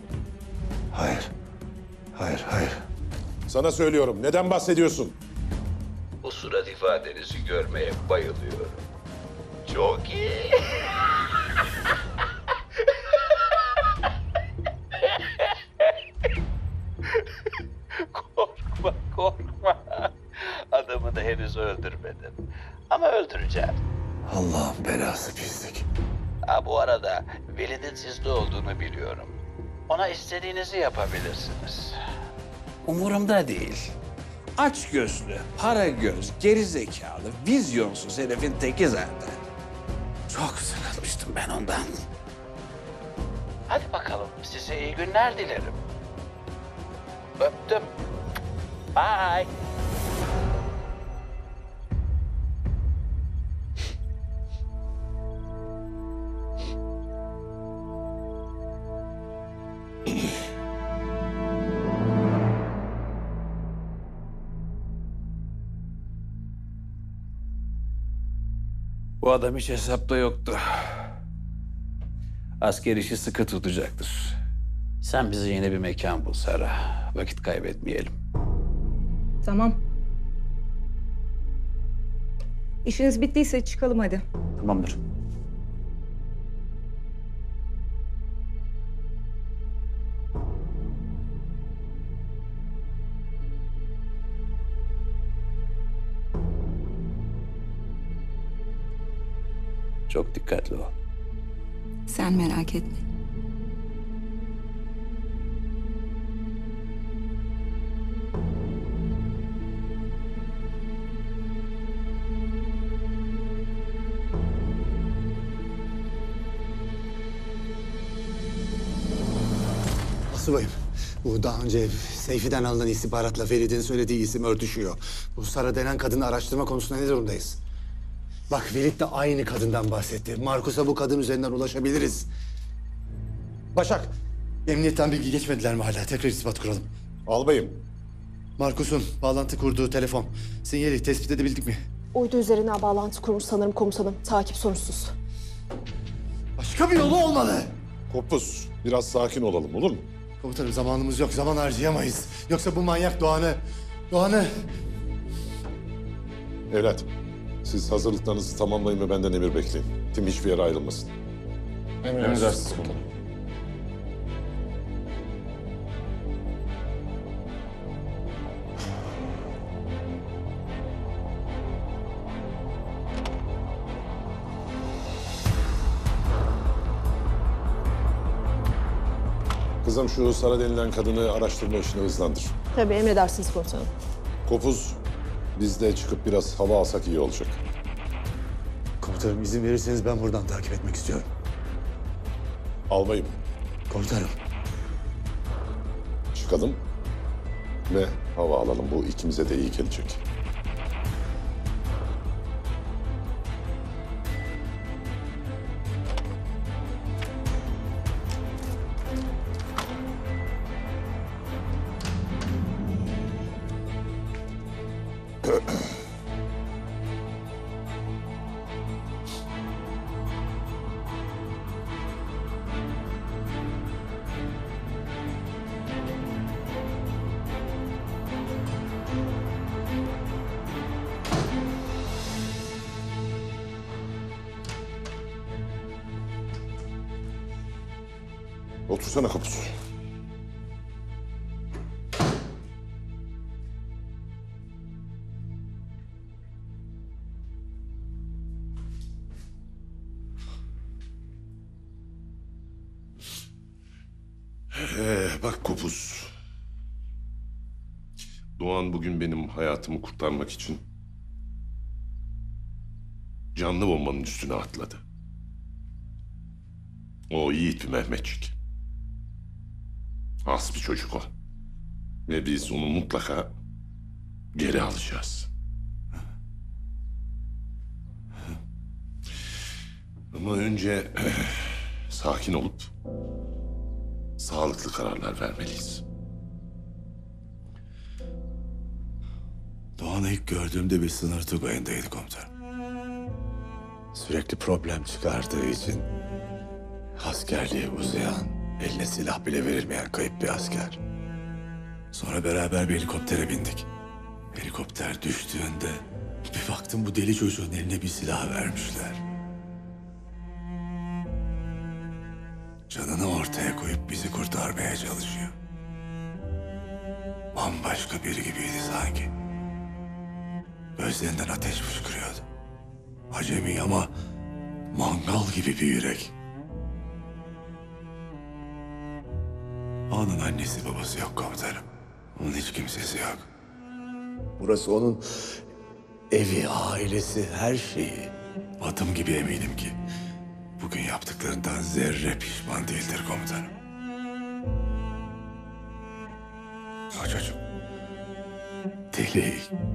Hayır. Sana söylüyorum. Neden bahsediyorsun? Bu surat ifadenizi görmeye bayılıyorum. Çok iyi. Korkma. Adamı da henüz öldürmedim. Ama öldüreceğim. Allah'ın belası pislik. Bu arada Veli'nin sizde olduğunu biliyorum. Ona istediğinizi yapabilirsiniz. Umurumda değil. Aç gözlü, para göz, geri zekalı, vizyonsuz herifin teki zaten. Çok sıkılmıştım ben ondan. Hadi bakalım, size iyi günler dilerim. Öptüm. Bye. Bu adam hiç hesapta yoktu. Asker işi sıkı tutacaktır. Sen bize yine bir mekan bul Sara. Vakit kaybetmeyelim. Tamam. İşiniz bittiyse çıkalım hadi. Tamamdır. Çok dikkatli ol. Sen merak etme. Asubayım, bu daha önce Seyfi'den alınan istihbaratla Ferid'in söylediği isim örtüşüyor. Bu Sara denen kadını araştırma konusunda ne durumdayız? Bak Ferit de aynı kadından bahsetti. Markus'a bu kadın üzerinden ulaşabiliriz. Başak, emniyetten bilgi geçmediler mi hala? Tekrar irtibat kuralım. Albayım. Markus'un bağlantı kurduğu telefon. Sinyali tespit edebildik mi? Uydu üzerine bağlantı kurmuş sanırım komutanım. Takip sorunsuz. Başka bir yolu olmalı. Kopuz, biraz sakin olalım olur mu? Komutanım zamanımız yok, zaman harcayamayız. Yoksa bu manyak Doğan'ı... Evlat, siz hazırlıklarınızı tamamlayın ve benden emir bekleyin. Tim hiçbir yere ayrılmasın. Emredersiniz komutanım. Kızım şu Sara denilen kadını araştırma işini hızlandır. Tabii emredersiniz komutanım. Kopuz, biz de çıkıp biraz hava alsak iyi olacak. Komutanım izin verirseniz ben buradan takip etmek istiyorum. Albayım. Komutanım. Çıkalım ve hava alalım. Bu ikimize de iyi gelecek. Otursana Kopuz. Bak Kopuz. Doğan bugün benim hayatımı kurtarmak için canlı bombanın üstüne atladı. O yiğit bir Mehmetçik. Az bir çocuk o. Ve biz onu mutlaka geri alacağız. Ama önce sakin olup sağlıklı kararlar vermeliyiz. Doğan'ı ilk gördüğümde bir sınır tugayındaydı komutanım. Sürekli problem çıkardığı için askerliğe uzayan, eline silah bile verilmeyen kayıp bir asker. Sonra beraber bir helikoptere bindik. Helikopter düştüğünde bir baktım bu deli çocuğun eline bir silah vermişler. Canını ortaya koyup bizi kurtarmaya çalışıyor. Bambaşka biri gibiydi sanki. Gözlerinden ateş fışkırıyordu. Acemi ama mangal gibi bir yürek. Onun annesi babası yok komutanım. Onun hiç kimsesi yok. Burası onun evi, ailesi, her şeyi. Adım gibi eminim ki bugün yaptıklarından zerre pişman değildir komutanım. O çocuk deli,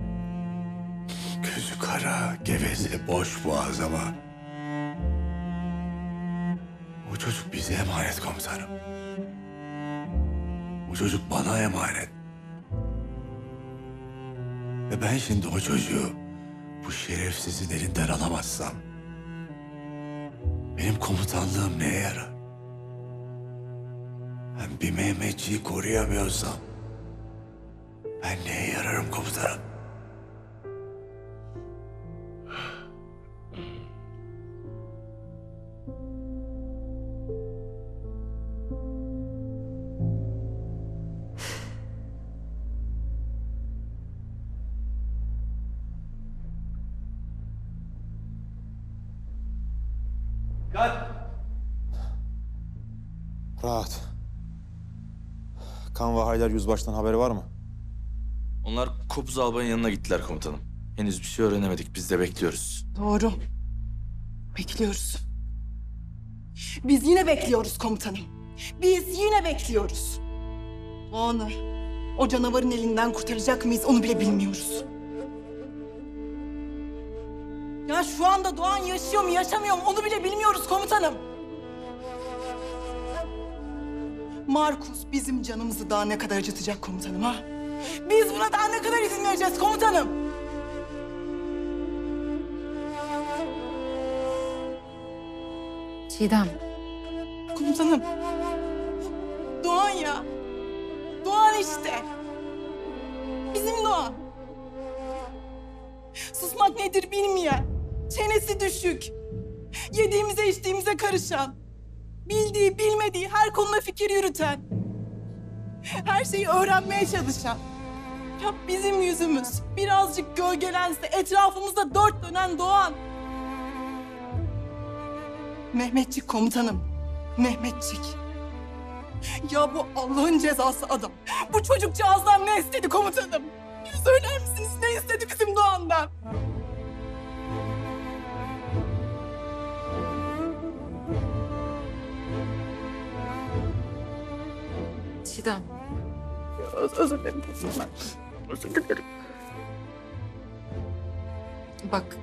gözü kara, geveze, boş boğaz ama o çocuk bize emanet komutanım. O çocuk bana emanet. Ve ben şimdi o çocuğu bu şerefsizin elinden alamazsam Benim komutanlığım neye yarar? Ben bir Mehmetçiyi koruyamıyorsam ben neye yararım komutanım? Rahat. Kan ve Haydar Yüzbaş'tan haberi var mı? Onlar Kopuz Albay'ın yanına gittiler komutanım. Henüz bir şey öğrenemedik. Biz de bekliyoruz. Doğru. Bekliyoruz. Biz yine bekliyoruz komutanım. Biz yine bekliyoruz. Doğan'ı o canavarın elinden kurtaracak mıyız onu bile bilmiyoruz. Ya şu anda Doğan yaşıyor mu yaşamıyor mu onu bile bilmiyoruz komutanım. Markus bizim canımızı daha ne kadar acıtacak komutanım ha? Biz buna daha ne kadar izin vereceğiz komutanım? Çiğdem. Komutanım. Doğan ya. Doğan işte. Bizim Doğan. Susmak nedir bilmeyen, çenesi düşük, yediğimize içtiğimize karışan, bildiği bilmediği her konuda fikir yürüten, her şeyi öğrenmeye çalışan. Ya bizim yüzümüz birazcık gölgelense etrafımızda dört dönen Doğan. Mehmetçik komutanım, Mehmetçik. Ya bu Allah'ın cezası adam. Bu çocukcağızdan ne istedi komutanım? Söyler misiniz ne istedi bizim Doğan'dan? Çiğdem. Özür dilerim. Özür dilerim. Bak.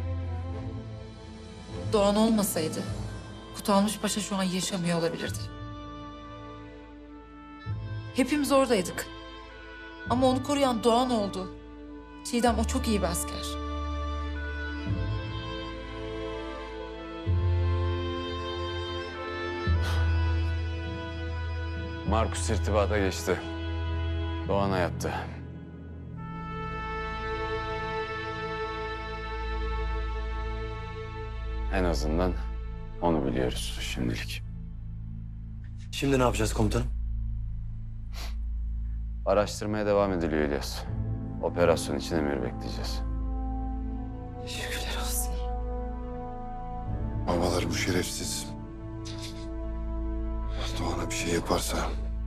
Doğan olmasaydı Kutalmış Paşa şu an yaşamıyor olabilirdi. Hepimiz oradaydık. Ama onu koruyan Doğan oldu. Çiğdem o çok iyi bir asker. Markus irtibata geçti. Doğan'a yattı. En azından onu biliyoruz şimdilik. Şimdi ne yapacağız komutanım? Araştırmaya devam ediliyor İlyas. Operasyon için emir bekleyeceğiz. Şükürler olsun. Babalar bu şerefsiz. Doğan'a bir şey yaparsa...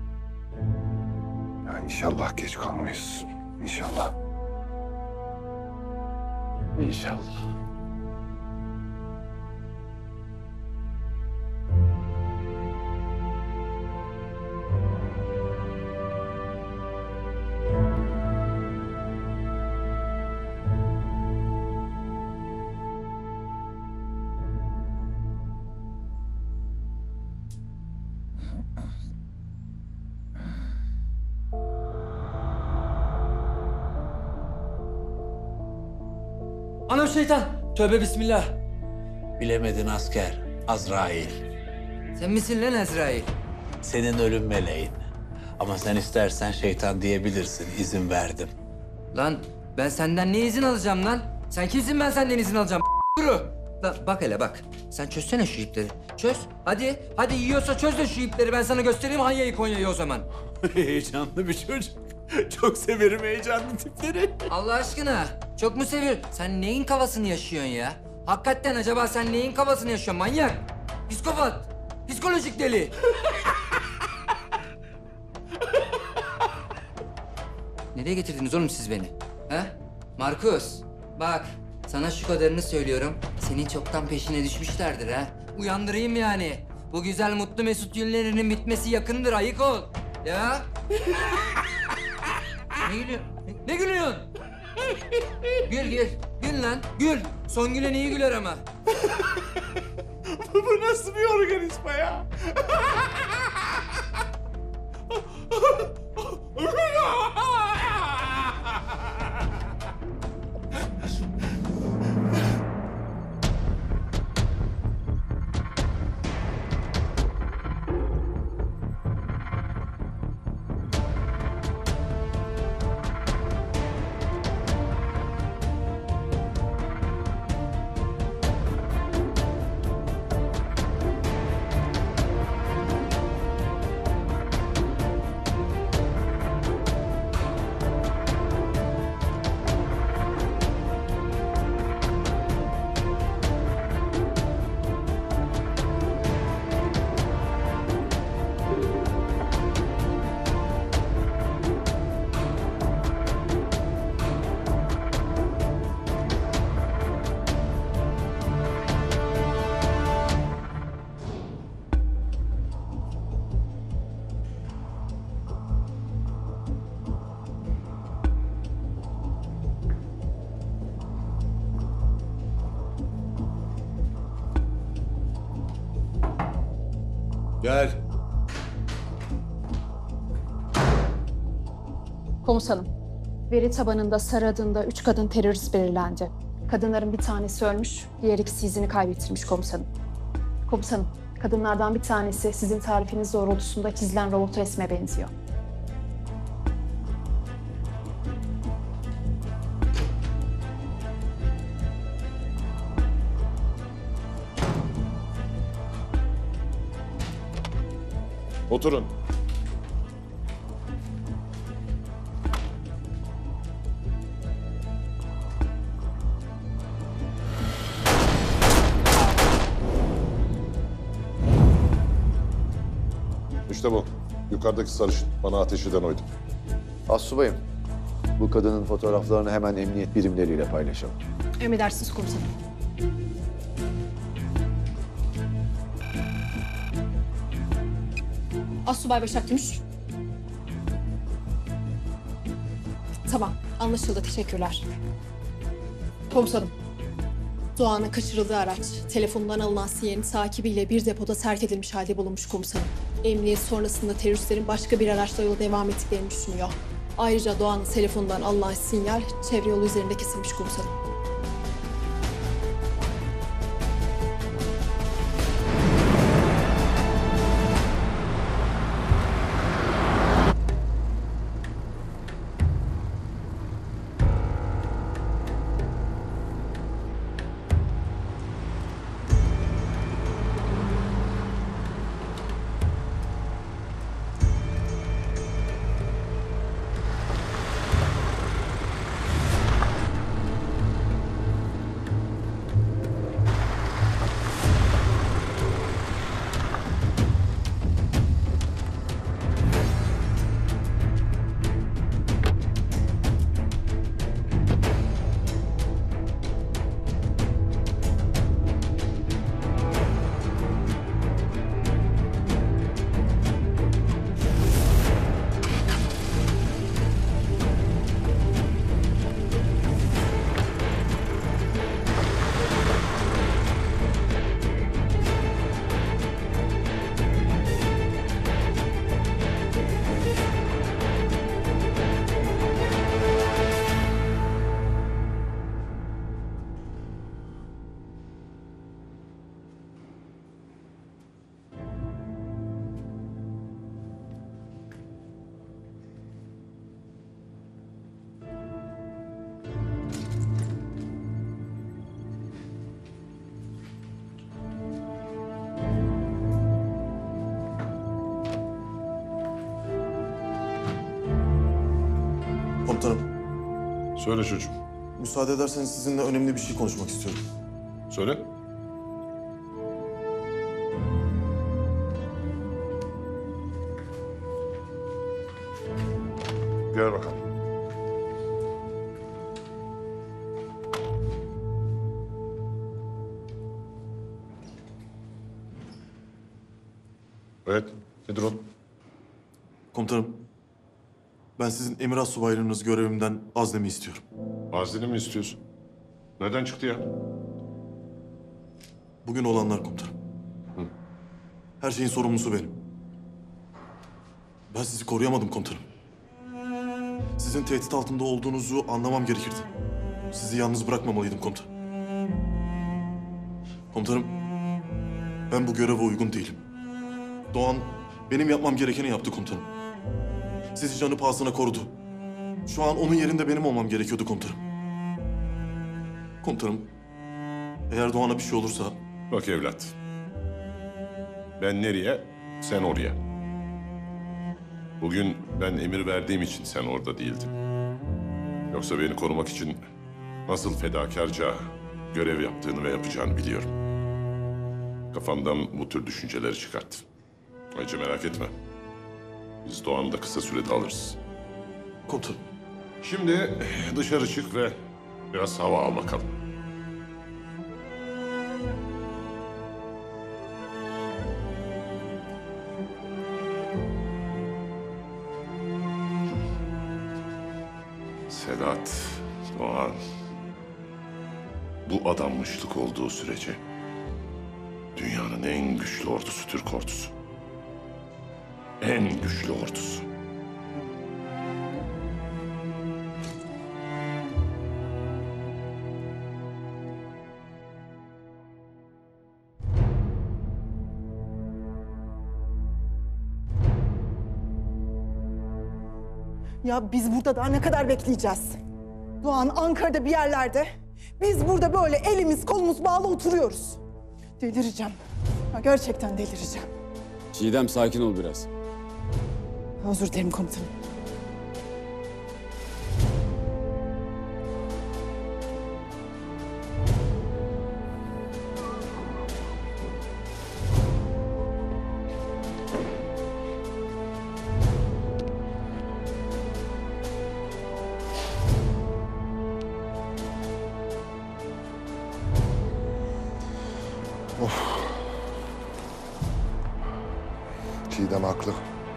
Ya inşallah geç kalmayız. İnşallah. İnşallah. Anam şeytan. Tövbe bismillah. Bilemedin asker, Azrail. Sen misin lan Azrail? Senin ölüm meleğin. Ama sen istersen şeytan diyebilirsin, izin verdim. Lan ben senden ne izin alacağım lan? Sen kimsin ben senden izin alacağım? Yürü. Lan bak hele bak. Sen çözsene şu ipleri. Çöz. Hadi. Hadi yiyorsa çöz de şu ipleri. Ben sana göstereyim Hanya'yı Konya'yı o zaman. Heyecanlı bir çocuk. Çok severim heyecanlı tipleri. Allah aşkına. Çok mu seviyorsun? Sen neyin kafasını yaşıyorsun ya? Hakikaten acaba sen neyin kafasını yaşıyorsun manyak? Psikopat. Psikolojik deli. Nereye getirdiniz oğlum siz beni? He? Markus, bak sana şu kadarını söylüyorum. Senin çoktan peşine düşmüşlerdir ha. Uyandırayım yani. Bu güzel mutlu mesut günlerinin bitmesi yakındır. Ayık ol. Ya. Ne gülüyorsun? Ne gülüyorsun? Gül gül. Gül lan. Gül. Son gülen iyi güler ama. Bu nasıl bir organizma ya? Gel. Komutanım, veri tabanında Sara adında 3 kadın terörist belirlendi. Kadınların bir tanesi ölmüş, diğer ikisi izini kaybettirmiş komutanım. Komutanım, kadınlardan bir tanesi sizin tarifiniz doğrultusunda çizilen robot resme benziyor. Oturun. İşte bu. Yukarıdaki sarışın. Bana ateş eden oydu. Astsubayım, bu kadının fotoğraflarını hemen emniyet birimleriyle paylaşalım. Emredersiniz komutanım. Astsubay Başak Gümüş. Tamam, anlaşıldı. Teşekkürler. Komutanım, Doğan'ın kaçırıldığı araç, telefonundan alınan sinyalin takibiyle bir depoda terk edilmiş halde bulunmuş komutanım. Emniyet sonrasında teröristlerin başka bir araçla yola devam ettiklerini düşünüyor. Ayrıca Doğan'ın telefonundan alınan sinyal çevre yolu üzerinde kesilmiş komutanım. Komutanım. Söyle çocuğum. Müsaade ederseniz sizinle önemli bir şey konuşmak istiyorum. Söyle. Gel bakalım. Evet, nedir o? Komutanım, ben sizin emir astsubaylığınız görevimden azlemi istiyorum. Azlini mi istiyorsun? Nereden çıktı ya? Bugün olanlar komutanım. Her şeyin sorumlusu benim. Ben sizi koruyamadım komutanım. Sizin tehdit altında olduğunuzu anlamam gerekirdi. Sizi yalnız bırakmamalıydım komutanım. Komutanım, ben bu göreve uygun değilim. Doğan benim yapmam gerekeni yaptı komutanım. Sizi canı pahasına korudu. Şu an onun yerinde benim olmam gerekiyordu komutanım. Komutanım, eğer Doğan'a bir şey olursa... Bak evlat. Ben nereye, sen oraya. Bugün ben emir verdiğim için sen orada değildin. Yoksa beni korumak için nasıl fedakarca görev yaptığını ve yapacağını biliyorum. Kafamdan bu tür düşünceleri çıkart. Ayrıca merak etme. Biz Doğan'ı da kısa sürede alırız. Komutanım. Şimdi dışarı çık ve biraz hava al bakalım. Sedat, Doğan. Bu adanmışlık olduğu sürece dünyanın en güçlü ordusu Türk ordusu. en güçlü ordusu. Ya biz burada daha ne kadar bekleyeceğiz? Doğan Ankara'da bir yerlerde. Biz burada böyle elimiz kolumuz bağlı oturuyoruz. Delireceğim. Ya gerçekten delireceğim. Çiğdem sakin ol biraz. Özür dilerim komutanım. Çiğdem haklı.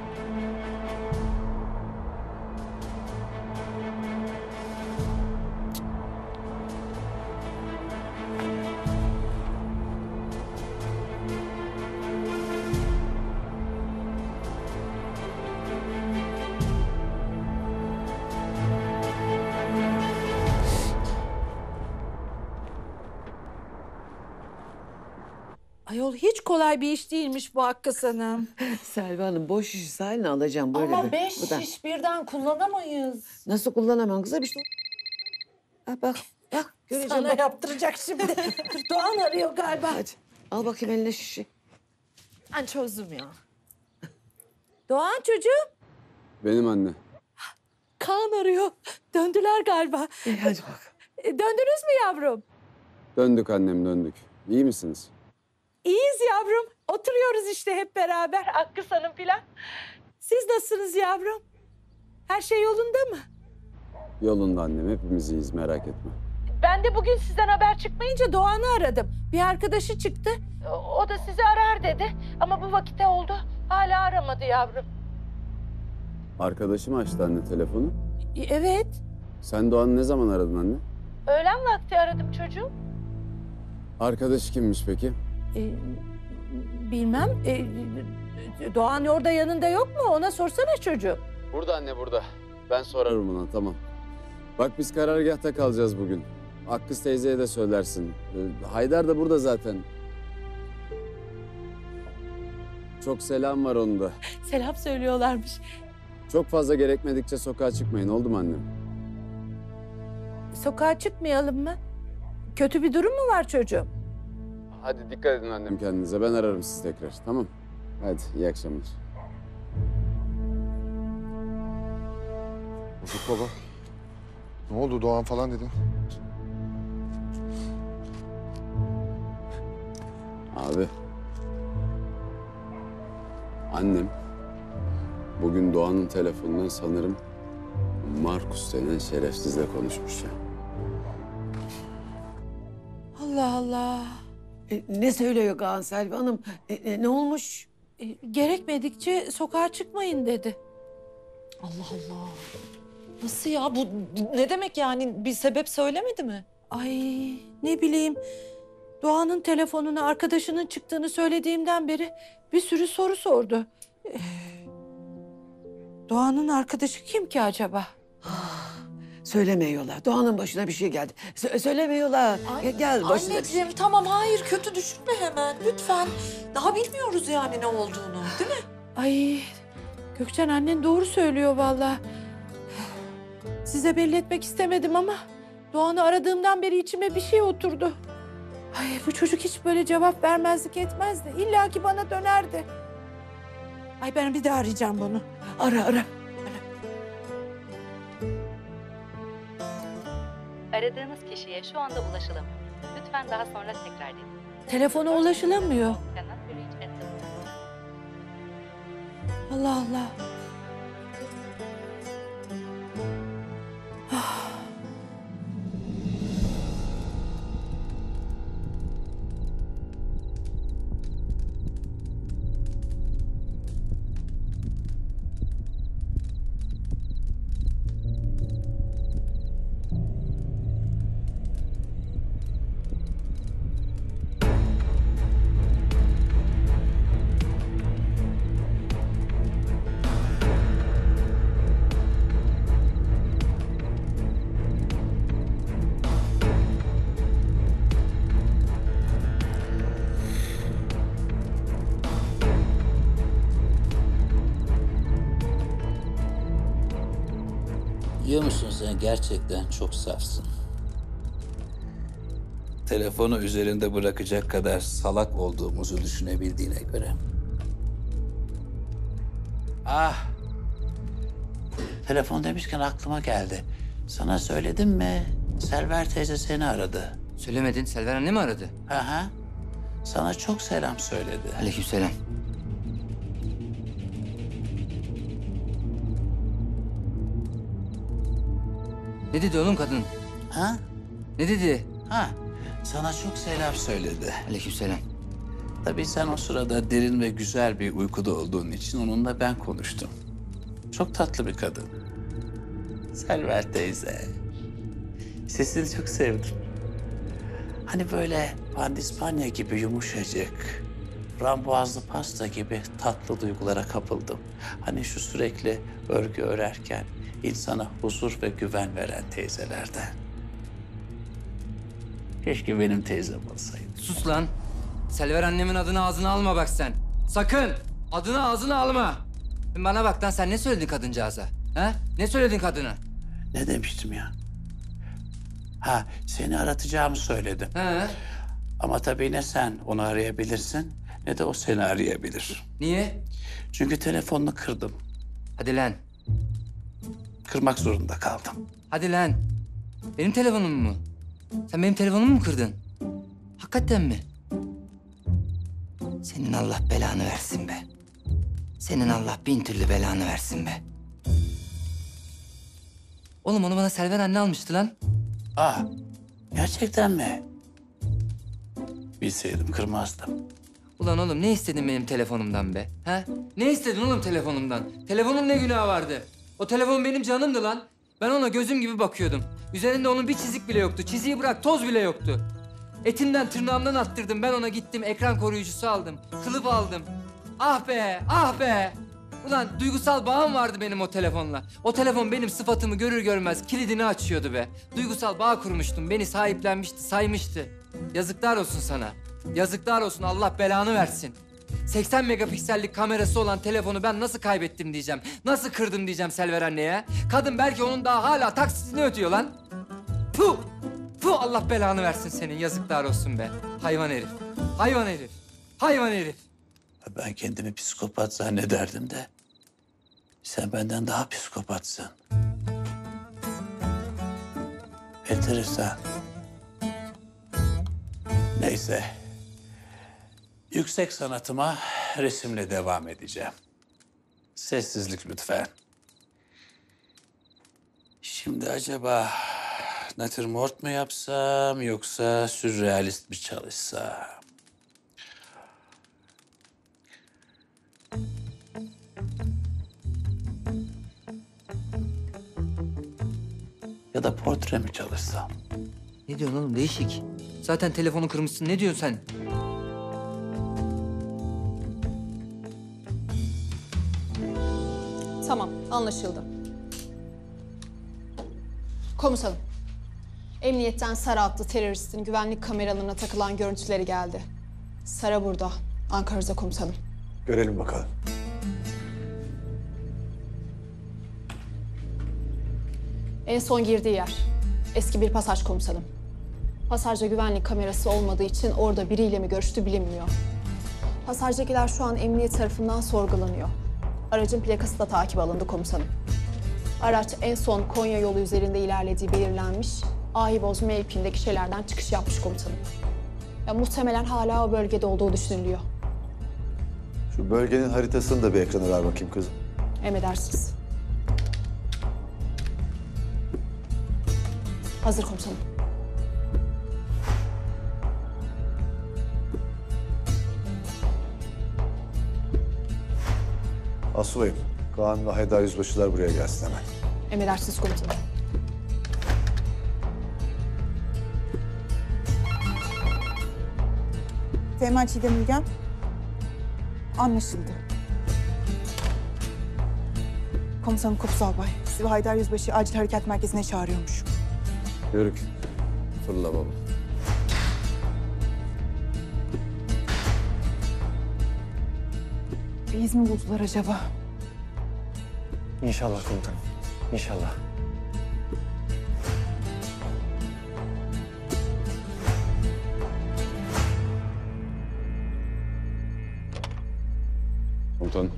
Ayol hiç kolay bir iş değilmiş bu Hakkı Hanım. Selvi Hanım boş şiş haline alacağım böyle. Ama bir. 5 Bu da. şiş birden kullanamayız. Nasıl kullanamam kızım işte. Ha, bak göreceğim. Sana bak. yaptıracak şimdi. Doğan arıyor galiba. Hadi al bakayım eline şişi. Ben çözdüm ya. Doğan çocuğum. Benim anne. Kaan arıyor. Döndüler galiba. Hadi bak. Döndünüz mü yavrum? Döndük annem döndük. İyi misiniz? İyiyiz yavrum. Oturuyoruz işte hep beraber. Hakkı Hanım filan. Siz nasılsınız yavrum? Her şey yolunda mı? Yolunda annem hepimiz iyiyiz merak etme. Ben de bugün sizden haber çıkmayınca Doğan'ı aradım. Bir arkadaşı çıktı. O da sizi arar dedi. Ama bu vakitte oldu. Hala aramadı yavrum. Arkadaşım açtı anne telefonu. Evet. Sen Doğan'ı ne zaman aradın anne? Öğlen vakti aradım çocuğum. Arkadaşı kimmiş peki? Bilmem. Doğan orada yanında yok mu? Ona sorsana çocuğum. Burada anne burada. Ben sorarım ona tamam. Bak biz karargâhta kalacağız bugün. Akkız teyzeye de söylersin. Haydar da burada zaten. Çok selam var onda. Selam söylüyorlarmış. Çok fazla gerekmedikçe sokağa çıkmayın oldu mu annem? Sokağa çıkmayalım mı? Kötü bir durum mu var çocuğum? Hadi dikkat edin annem kendinize. Ben ararım sizi tekrar tamam. Hadi iyi akşamlar. Ufuk baba. Ne oldu Doğan falan dedin? Abi. Annem bugün Doğan'ın telefonundan sanırım Markus denen şerefsizle konuşmuş ya. Allah Allah. Ne söylüyor Kaan Selvi Hanım? Ne olmuş? Gerekmedikçe sokağa çıkmayın dedi. Allah Allah. Nasıl ya? Bu ne demek yani? Bir sebep söylemedi mi? Ay ne bileyim. Doğan'ın telefonuna arkadaşının çıktığını söylediğimden beri bir sürü soru sordu. Doğan'ın arkadaşı kim ki acaba? Söylemiyorlar. Doğan'ın başına bir şey geldi. Söylemiyorlar. Gel başına. Anneciğim tamam hayır kötü düşünme hemen lütfen. Daha bilmiyoruz yani ne olduğunu değil mi? Ay Gökçen annen doğru söylüyor vallahi. Size belli etmek istemedim ama Doğan'ı aradığımdan beri içime bir şey oturdu. Ay bu çocuk hiç böyle cevap vermezlik etmezdi. İlla ki bana dönerdi. Ay ben bir daha arayacağım bunu. Ara. Aradığınız kişiye şu anda ulaşılamıyor. Lütfen daha sonra tekrar edin. Telefona ulaşılamıyor. Cannot be reached at the moment. Allah Allah. musun sen gerçekten çok safsın. Telefonu üzerinde bırakacak kadar salak olduğumuzu düşünebildiğine göre. Ah! Telefon demişken aklıma geldi. Sana söyledim mi? Selver teyze seni aradı. Söylemedin. Selver anne mi aradı? Aha. Sana çok selam söyledi. Aleykümselam. Ne dedi oğlum kadın? Ha? Ne dedi? Ha. Sana çok selam söyledi. Aleykümselam. Tabii sen o sırada derin ve güzel bir uykuda olduğun için onunla ben konuştum. Çok tatlı bir kadın. Selver teyze. Sesini çok sevdim. Hani böyle pandispanya gibi yumuşacık, frambuazlı pasta gibi tatlı duygulara kapıldım. Hani şu sürekli örgü örerken insana huzur ve güven veren teyzelerden. Keşke benim teyzem olsaydı. Sus lan. Selver annemin adını ağzına alma bak sen. Sakın. Adını ağzına alma. Bana bak lan, sen ne söyledin kadıncağıza? Ha? Ne söyledin kadına? Ne demiştim ya? Ha, seni aratacağımı söyledim. He. Ama tabii ne sen onu arayabilirsin ne de o seni arayabilir. Niye? Çünkü telefonunu kırdım. Hadi lan. Kırmak zorunda kaldım. Hadi lan. Benim telefonum mu? Sen benim telefonumu mu kırdın? Hakikaten mi? Senin Allah belanı versin be. Senin Allah bin türlü belanı versin be. Oğlum onu bana Selver anne almıştı lan. Ah, gerçekten mi? Bilseydim kırmazdım. Ulan oğlum ne istedin benim telefonumdan be? Ha? Ne istedin oğlum telefonumdan? Telefonun ne günahı vardı? O telefon benim canımdı lan. Ben ona gözüm gibi bakıyordum. Üzerinde onun bir çizik bile yoktu. Çiziği bırak toz bile yoktu. Etinden tırnağımdan attırdım. Ben ona gittim ekran koruyucusu aldım. Kılıf aldım. Ah be, ah be. Ulan duygusal bağım vardı benim o telefonla. O telefon benim sıfatımı görür görmez kilidini açıyordu be. Duygusal bağ kurmuştum. Beni sahiplenmişti, saymıştı. Yazıklar olsun sana. Yazıklar olsun, Allah belanı versin. 80 megapiksellik kamerası olan telefonu ben nasıl kaybettim diyeceğim. Nasıl kırdım diyeceğim Selver anneye. Kadın belki onun daha hala taksitini ödüyor lan. Puh! Puh, Allah belanı versin senin. Yazıklar olsun be. Hayvan herif. Hayvan herif. Hayvan herif. Ben kendimi psikopat zannederdim de sen benden daha psikopatsın. Enteresan. Neyse. Yüksek sanatıma resimle devam edeceğim. Sessizlik lütfen. Şimdi acaba natürmort mu yapsam yoksa sürrealist mi çalışsam? Ya da portre mi çalışsam? Ne diyorsun oğlum, değişik. Zaten telefonu kırmışsın, ne diyorsun sen? Tamam, anlaşıldı. Komutanım, emniyetten Sara adlı teröristin güvenlik kameralarına takılan görüntüleri geldi. Sara burada, Ankara'da komutanım. Görelim bakalım. En son girdiği yer, eski bir pasaj komutanım. Pasajda güvenlik kamerası olmadığı için orada biriyle mi görüştü bilinmiyor. Pasajdakiler şu an emniyet tarafından sorgulanıyor. Aracın plakası da takip alındı komutanım. Araç en son Konya yolu üzerinde ilerlediği belirlenmiş, Ahiboz mevkiindeki şeylerden çıkış yapmış komutanım. Ya, muhtemelen hala o bölgede olduğu düşünülüyor. Şu bölgenin haritasını da bir ekrana ver bakayım kızım. Emredersiniz. Hazır komutanım. Asubayım, Kaan ve Haydar Yüzbaşılar buraya gelsin hemen. Emredersiniz komutanım. Teğmen Çiğdem Ülgen. Anlaşıldı. Komutanım Kopuz Albay, sizi Haydar Yüzbaşı Acil Harekat Merkezi'ne çağırıyormuş. Yörük, fırla baba. Bir iz mi buldular acaba? İnşallah komutanım. İnşallah. komutanım.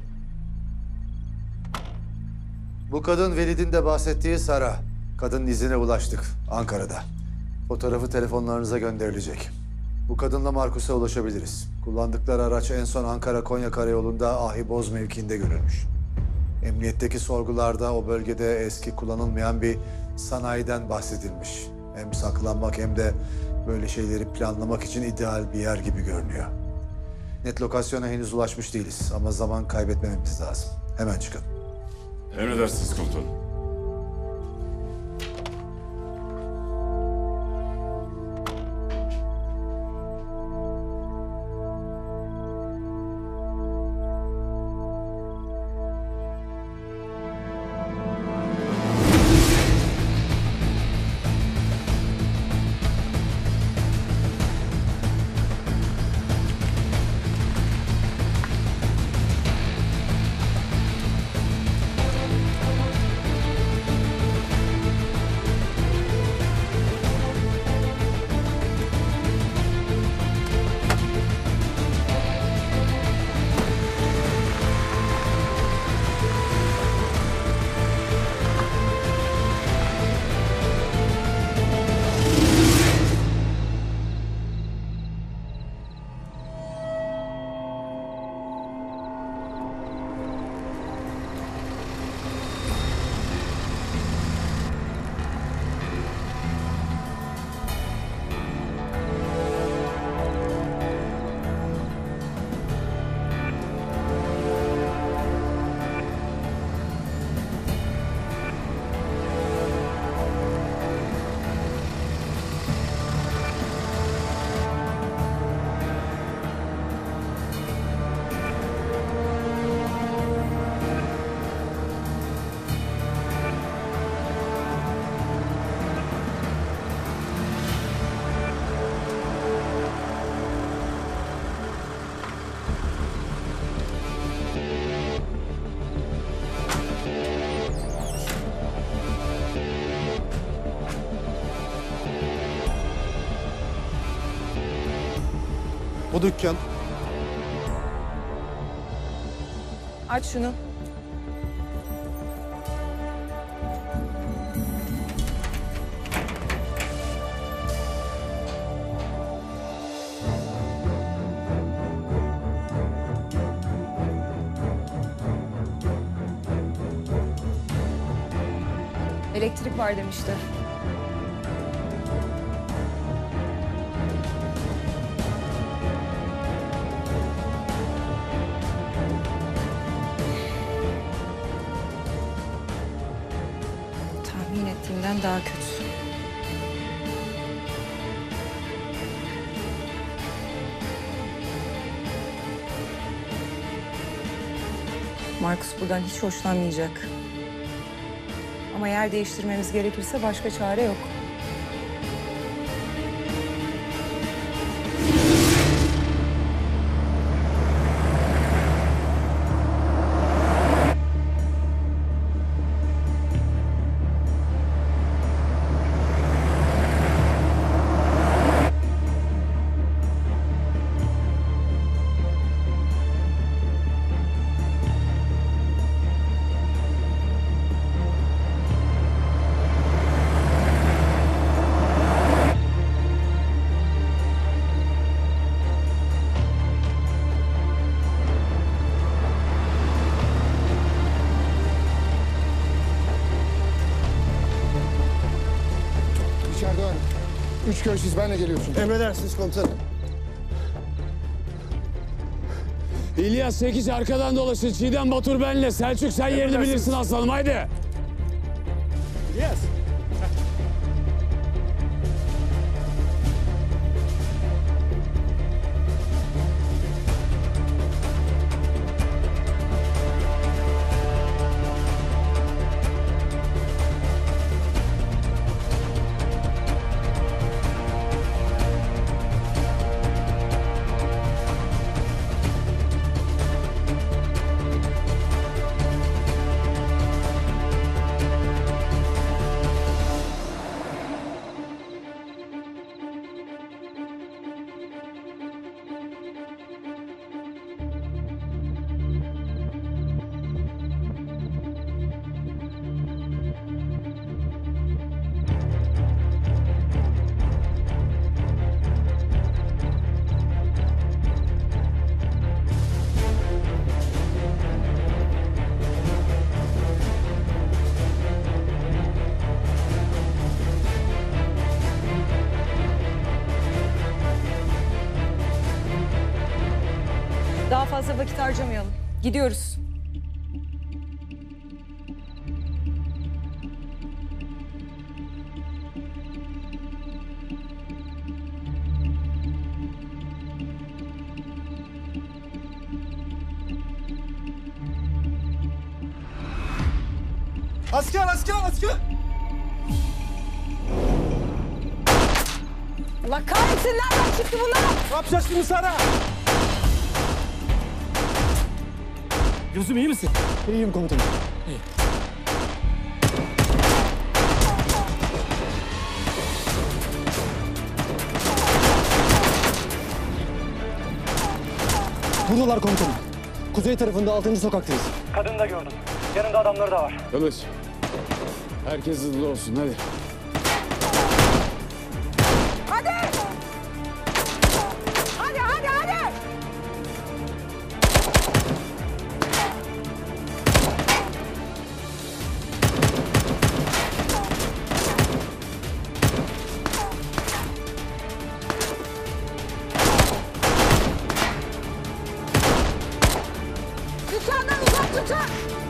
Bu kadın Velid'in de bahsettiği Sara. Kadının izine ulaştık Ankara'da. Fotoğrafı telefonlarınıza gönderilecek. Bu kadınla Markus'a ulaşabiliriz. Kullandıkları araç en son Ankara-Konya karayolunda Ahiboz mevkiinde görülmüş. Emniyetteki sorgularda o bölgede eski kullanılmayan bir sanayiden bahsedilmiş. Hem saklanmak hem de böyle şeyleri planlamak için ideal bir yer gibi görünüyor. Net lokasyona henüz ulaşmış değiliz ama zaman kaybetmememiz lazım. Hemen çıkın. Emredersiniz komutanım. Bu dükkan. Aç şunu. Elektrik var demişti. Tahmin ettiğimden daha kötü. Markus buradan hiç hoşlanmayacak. Ama yer değiştirmemiz gerekirse başka çare yok. İçeride ön. Üç köy siz benle geliyorsun. Emredersiniz komutanım. İlyas 8 arkadan dolaşın. Çiğdem Batur benle. Selçuk sen yerini bilirsin aslanım haydi. İlyas. fazla vakit harcamayalım. Gidiyoruz. Asker, asker, asker! Allah kahretsin, nereden çıktı bunlar? Ne yapacağız şimdi Sara? Gözüm iyi misin? İyiyim komutanım. İyi. Buradalar komutanım. Kuzey tarafında 6. sokaktayız. Kadını da gördüm. Yanında adamları da var. Kılıç. Herkes hızlı olsun hadi. Hadi! Hadi, hadi, hadi! Dışarıdan uzak tutun!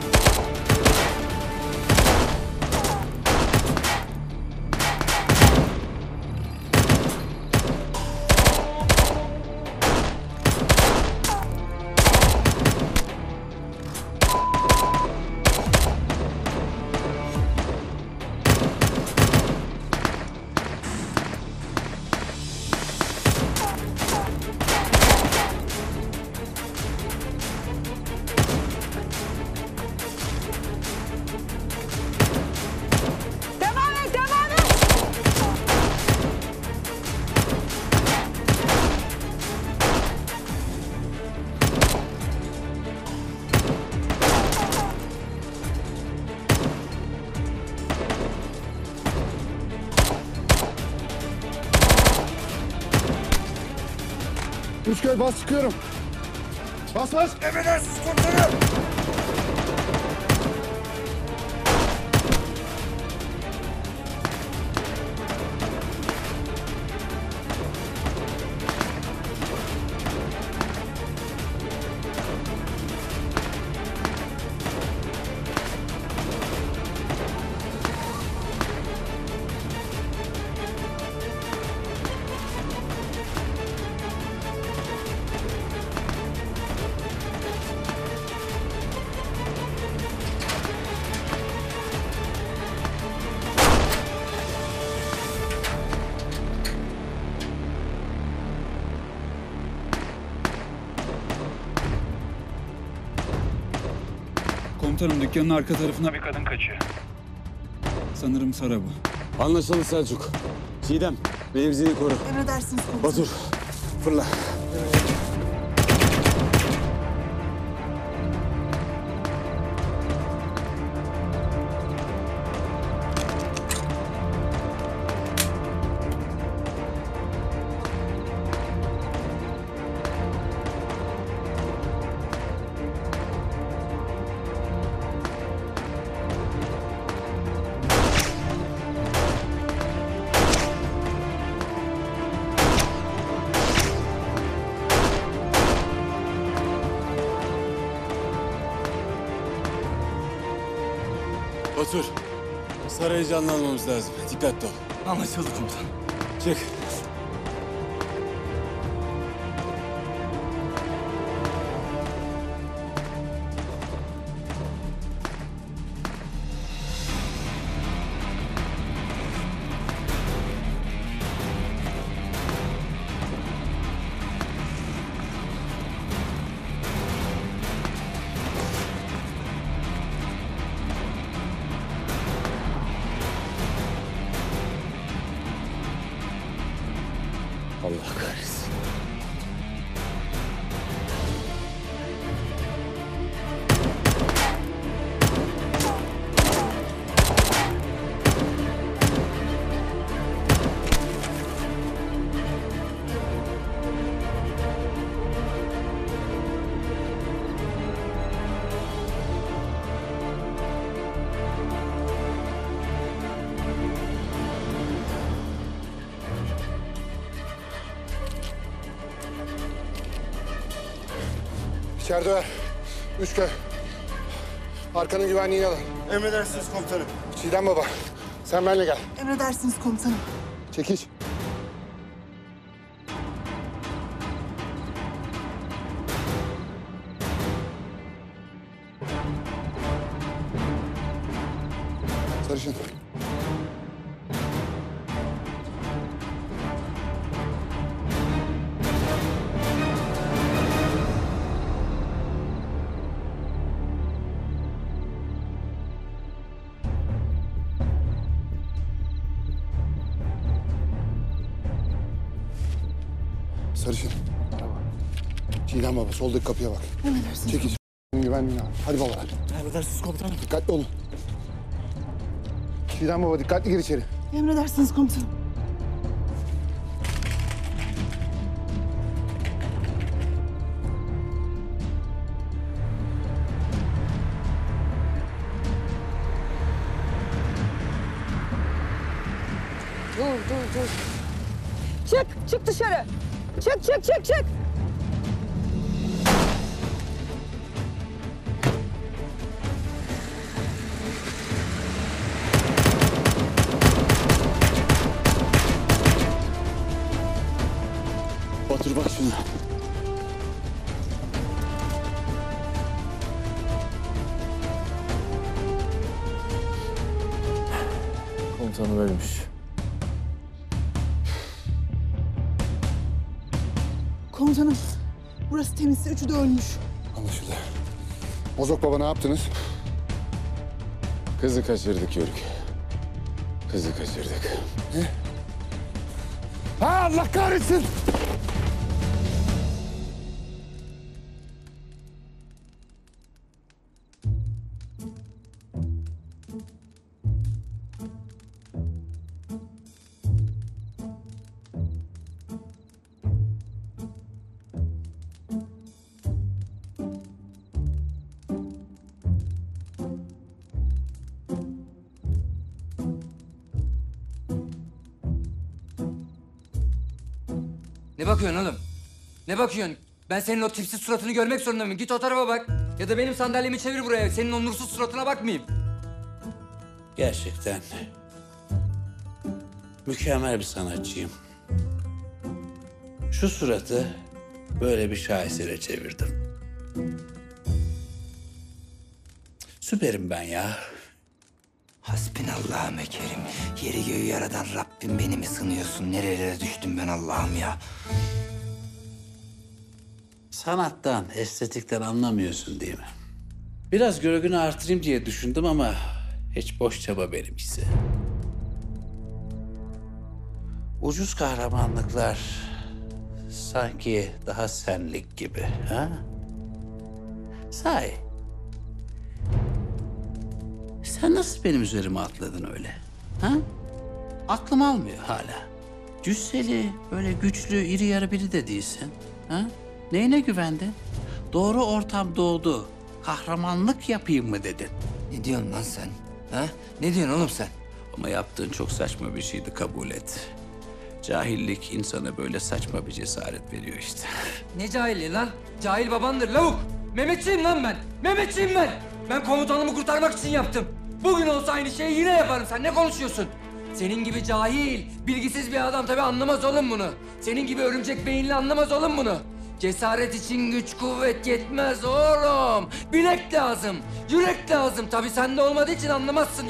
Devam et, devam et! Üçköy bas çıkıyorum. Bas bas. Emredersiniz komutanım. Komutanım dükkanın arka tarafına bir kadın kaçıyor. Sanırım Sara bu. Anlaşıldı Selçuk. Çiğdem, mevzini koru. Emredersiniz komutanım. Batur, fırla. Batur, Saray'ı canlı almamız lazım. Dikkatli ol. Anlaşıldı komutanım. Çık. Allah kahretsin. İçeride ver. Üçköy. Arkanın güvenliğini alın. Emredersiniz komutanım. Çiğdem baba, sen benimle gel. Emredersiniz komutanım. Çekiç. Sarışın. Sarışın. Çiğdem baba, soldaki kapıya bak. Emredersiniz. Çekiç. Güvenliğini al. Hadi baba. Emredersiniz komutanım. Dikkatli olun. Çiğdem baba, dikkatli gir içeri. Emredersiniz komutanım. Dur. Çık dışarı. Çık. Batur bak şuna. Komutanım ölmüş. Komutanım, burası temiz. Üçü de ölmüş. Anlaşıldı. Bozok baba, ne yaptınız? Kızı kaçırdık Yörük. Kızı kaçırdık. Ne? Ha, Allah kahretsin! Ne bakıyorsun oğlum? Ne bakıyorsun? Ben senin o tipsiz suratını görmek zorunda mıyım? Git o tarafa bak. Ya da benim sandalyemi çevir buraya. Senin o nursuz suratına bakmayayım. Gerçekten mükemmel bir sanatçıyım. Şu suratı böyle bir şahesere çevirdim. Süperim ben ya. Hasbinallahü mekerim. Yeri göğü yaradan Rabbim beni mi sınıyorsun? Nerelere düştüm ben Allah'ım ya? Sanattan, estetikten anlamıyorsun değil mi? Biraz görgünü artırayım diye düşündüm ama hiç boş çaba benimkisi. Ucuz kahramanlıklar sanki daha senlik gibi, ha? Sahi, sen nasıl benim üzerime atladın öyle, ha? Aklım almıyor hala. Cüsseli, böyle güçlü, iri yarı biri de değilsin, ha? Neyine güvendin? Doğru ortam doğdu. Kahramanlık yapayım mı dedin? Ne diyorsun lan sen? Ha? Ne diyorsun oğlum sen? Ama yaptığın çok saçma bir şeydi, kabul et. Cahillik insana böyle saçma bir cesaret veriyor işte. Ne cahili lan? Cahil babandır lavuk. Mehmetçiyim lan ben. Mehmetçiyim ben. Ben komutanımı kurtarmak için yaptım. Bugün olsa aynı şeyi yine yaparım. Sen ne konuşuyorsun? Senin gibi cahil, bilgisiz bir adam tabii anlamaz oğlum bunu. Senin gibi örümcek beyinli anlamaz oğlum bunu. Cesaret için güç kuvvet yetmez oğlum. Bilek lazım, yürek lazım. Tabii sende olmadığı için anlamazsın.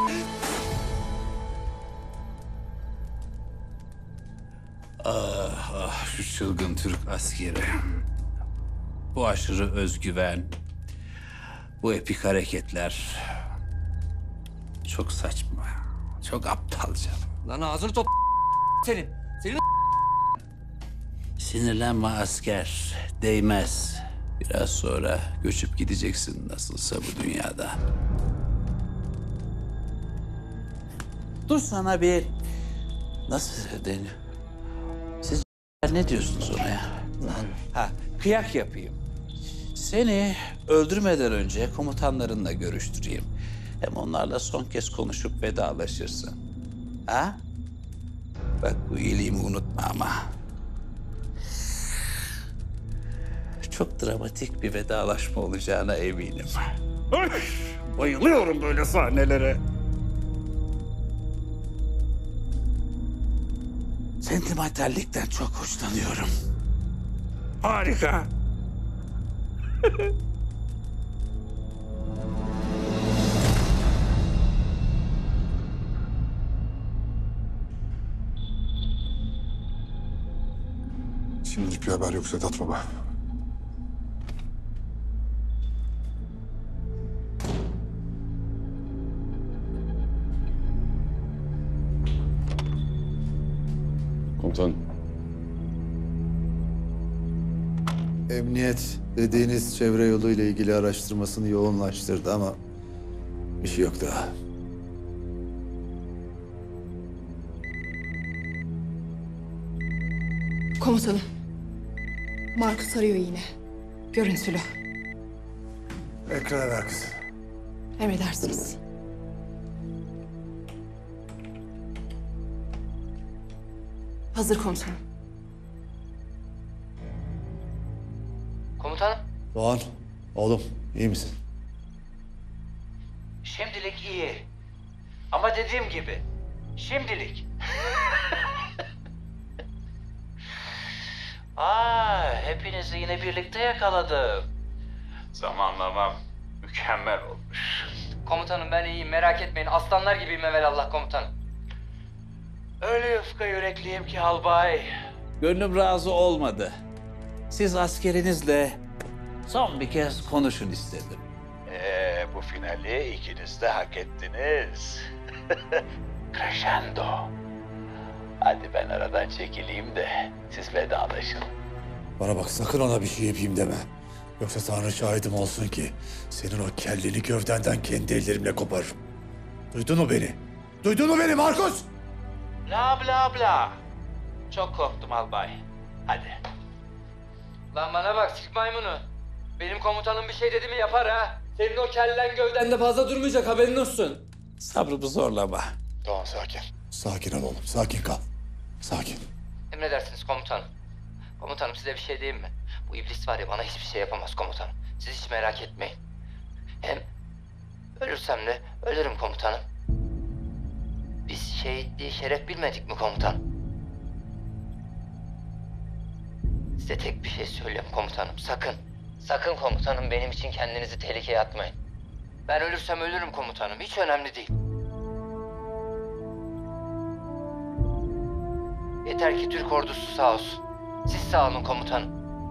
Ah şu çılgın Türk askeri. Bu aşırı özgüven, bu epik hareketler çok saçma, çok aptalca. Lan ağzını top senin. Senin Sinirlenme asker, değmez. Biraz sonra göçüp gideceksin nasılsa bu dünyada. Dur sana bir... Nasıl deniyor? Siz ne diyorsunuz ona ya? Lan. Ha, kıyak yapayım. Seni öldürmeden önce komutanlarınla görüştüreyim. Hem onlarla son kez konuşup vedalaşırsın. Ha? Bak bu iyiliğimi unutma ama. çok dramatik bir vedalaşma olacağına eminim. Bayılıyorum böyle sahnelere. Sentimentallikten çok hoşlanıyorum. Harika. Şimdilik bir haber yok Sedat Baba. Komutanım. Emniyet dediğiniz çevre yolu ile ilgili araştırmasını yoğunlaştırdı ama bir şey yok daha. Komutanım. Markus arıyor yine. Görüntülü. Ekrana ver kızım. Emredersiniz. Hazır komutanım. Komutanım. Doğan, oğlum iyi misin? Şimdilik iyi. Ama dediğim gibi, şimdilik. Hepinizi yine birlikte yakaladım. Zamanlamam mükemmel olmuş. Komutanım ben iyiyim merak etmeyin. Aslanlar gibiyim evelallah komutanım. Öyle yufka yürekliyim ki albay. Gönlüm razı olmadı. Siz askerinizle son bir kez konuşun istedim. Bu finali ikiniz de hak ettiniz. Crescendo. Hadi ben aradan çekileyim de siz vedalaşın. Bana bak sakın ona bir şey yapayım deme. Yoksa Tanrı şahidim olsun ki senin o kelleni gövdenden kendi ellerimle koparırım. Duydun mu beni? Duydun mu beni Markus? Bla bla bla. Çok korktum albay. Hadi. Lan bana bak sirk maymunu. Benim komutanım bir şey dedi mi yapar ha. Senin o kellen gövdende fazla durmayacak haberin olsun. Sabrımı zorlama. Tamam sakin. Sakin ol oğlum, sakin kal. Sakin. Emredersiniz komutanım. Komutanım size bir şey diyeyim mi? Bu iblis var ya bana hiçbir şey yapamaz komutanım. Siz hiç merak etmeyin. Hem ölürsem de ölürüm komutanım. Biz şehitliği şeref bilmedik mi komutanım? Size tek bir şey söylüyorum komutanım. Sakın. Sakın komutanım benim için kendinizi tehlikeye atmayın. Ben ölürsem ölürüm komutanım. Hiç önemli değil. Yeter ki Türk ordusu sağ olsun. Siz sağ olun komutanım.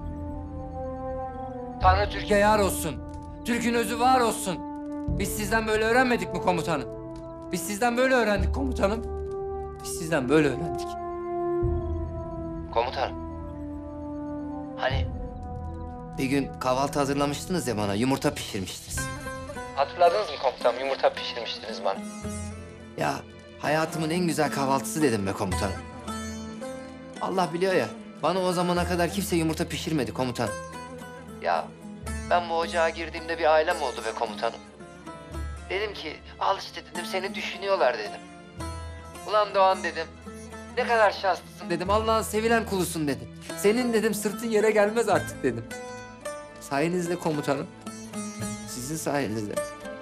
Tanrı Türkiye yar olsun. Türk'ün özü var olsun. Biz sizden böyle öğrenmedik mi komutanım? Biz sizden böyle öğrendik komutanım. Biz sizden böyle öğrendik. Komutanım. Hani bir gün kahvaltı hazırlamıştınız ya bana, yumurta pişirmiştiniz. Hatırladınız mı komutanım? Yumurta pişirmiştiniz bana. Ya hayatımın en güzel kahvaltısı dedim be komutanım. Allah biliyor ya, bana o zamana kadar kimse yumurta pişirmedi komutanım. Ya ben bu ocağa girdiğimde bir ailem oldu be komutanım. Dedim ki al işte dedim seni düşünüyorlar dedim. Ulan Doğan dedim. Ne kadar şanslısın dedim. Allah'ın sevilen kulusun dedim. Senin dedim sırtın yere gelmez artık dedim. Sayenizde komutanım. Sizin sayenizde.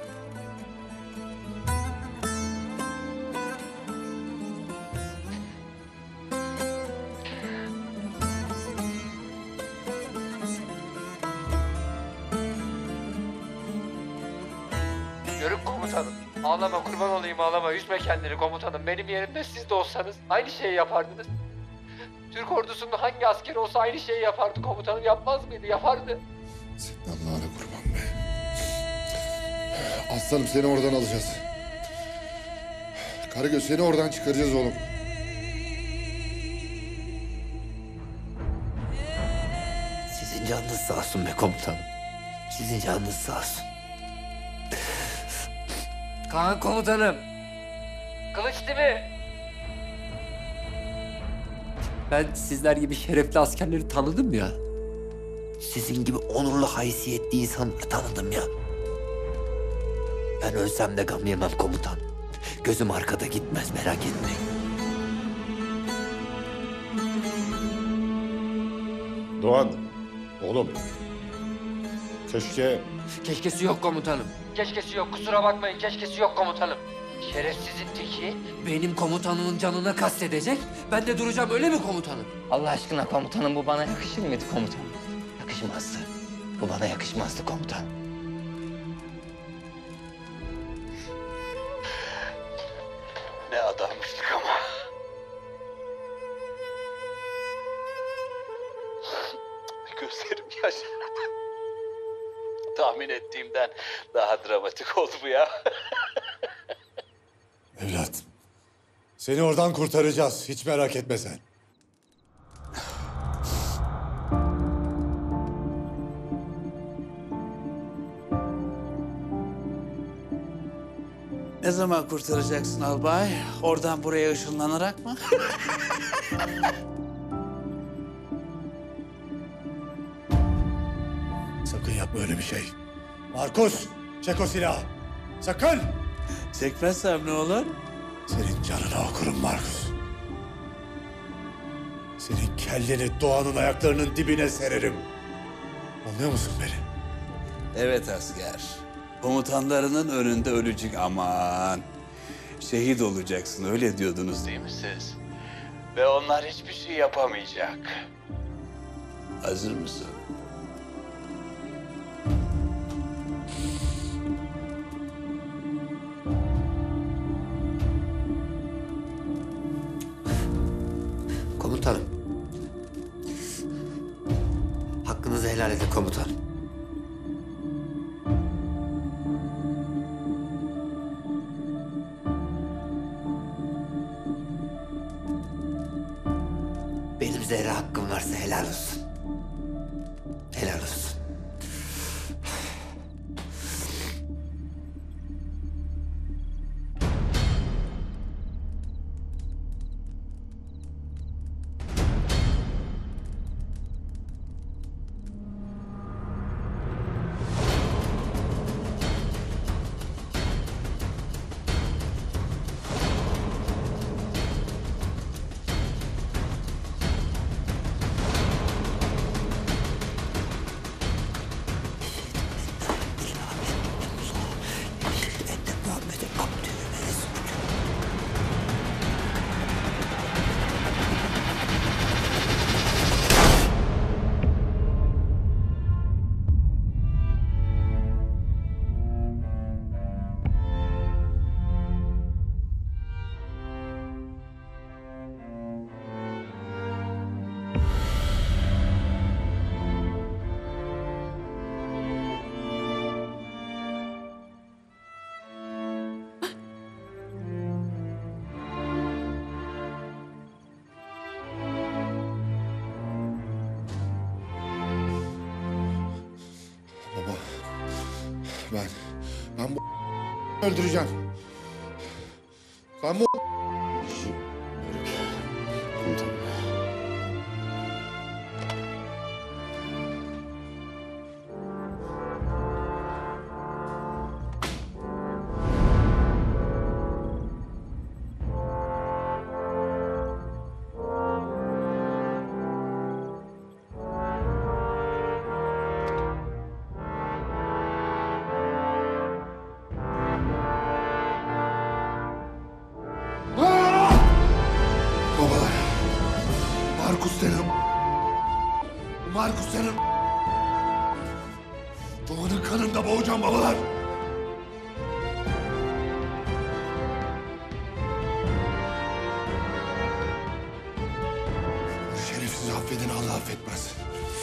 Yörük komutanım. Ağlama kurban olayım ağlama. Üzme kendini komutanım. Benim yerimde siz de olsanız aynı şeyi yapardınız. Türk ordusunun hangi askeri olsa aynı şeyi yapardı komutanım. Yapmaz mıydı? Yapardı. Senin Allah'ına kurban be. Aslanım seni oradan alacağız. Karagöz seni oradan çıkaracağız oğlum. Sizin canınız sağ olsun be komutanım. Sizin canınız sağ olsun. Kaan komutanım. Kılıç değil mi? Ben sizler gibi şerefli askerleri tanıdım ya. Sizin gibi onurlu haysiyetli insanları tanıdım ya. Ben ölsem de gam yemem komutan. Gözüm arkada gitmez merak etmeyin. Doğan, oğlum Keşke... Keşkesi yok komutanım. Keşkesi yok, kusura bakmayın. Keşkesi yok komutanım. Şerefsizin teki benim komutanımın canına kastedecek. Ben de duracağım, öyle mi komutanım? Allah aşkına komutanım, bu bana yakışır mıydı komutanım? Yakışmazdı. Bu bana yakışmazdı komutanım. Ne adammıştık ama. Gözlerim yaşardı. Tahmin ettiğimden daha dramatik oldu bu ya. Evlat, seni oradan kurtaracağız. Hiç merak etme sen. Ne zaman kurtaracaksın albay? Oradan buraya ışınlanarak mı? Sakın yapma öyle bir şey. Markus, çek o silahı. Sakın! Çekmezsem ne olur? Senin canına okurum Markus. Senin kelleni Doğan'ın ayaklarının dibine sererim. Anlıyor musun beni? Evet asker. Komutanlarının önünde ölecek aman. Şehit olacaksın öyle diyordunuz değil mi siz? Ve onlar hiçbir şey yapamayacak. Hazır mısın? Komutanım. Hakkınızı helal edin komutanım. Benim zerre hakkım varsa helal olsun. Helal olsun. Baba, ben bu öldüreceğim. Ben bu... Komutanım. Babalar, Markus derim. Markus derim. Doğan'ın kanında boğacağım babalar. Bu şerefsizi affedeni Allah affetmez.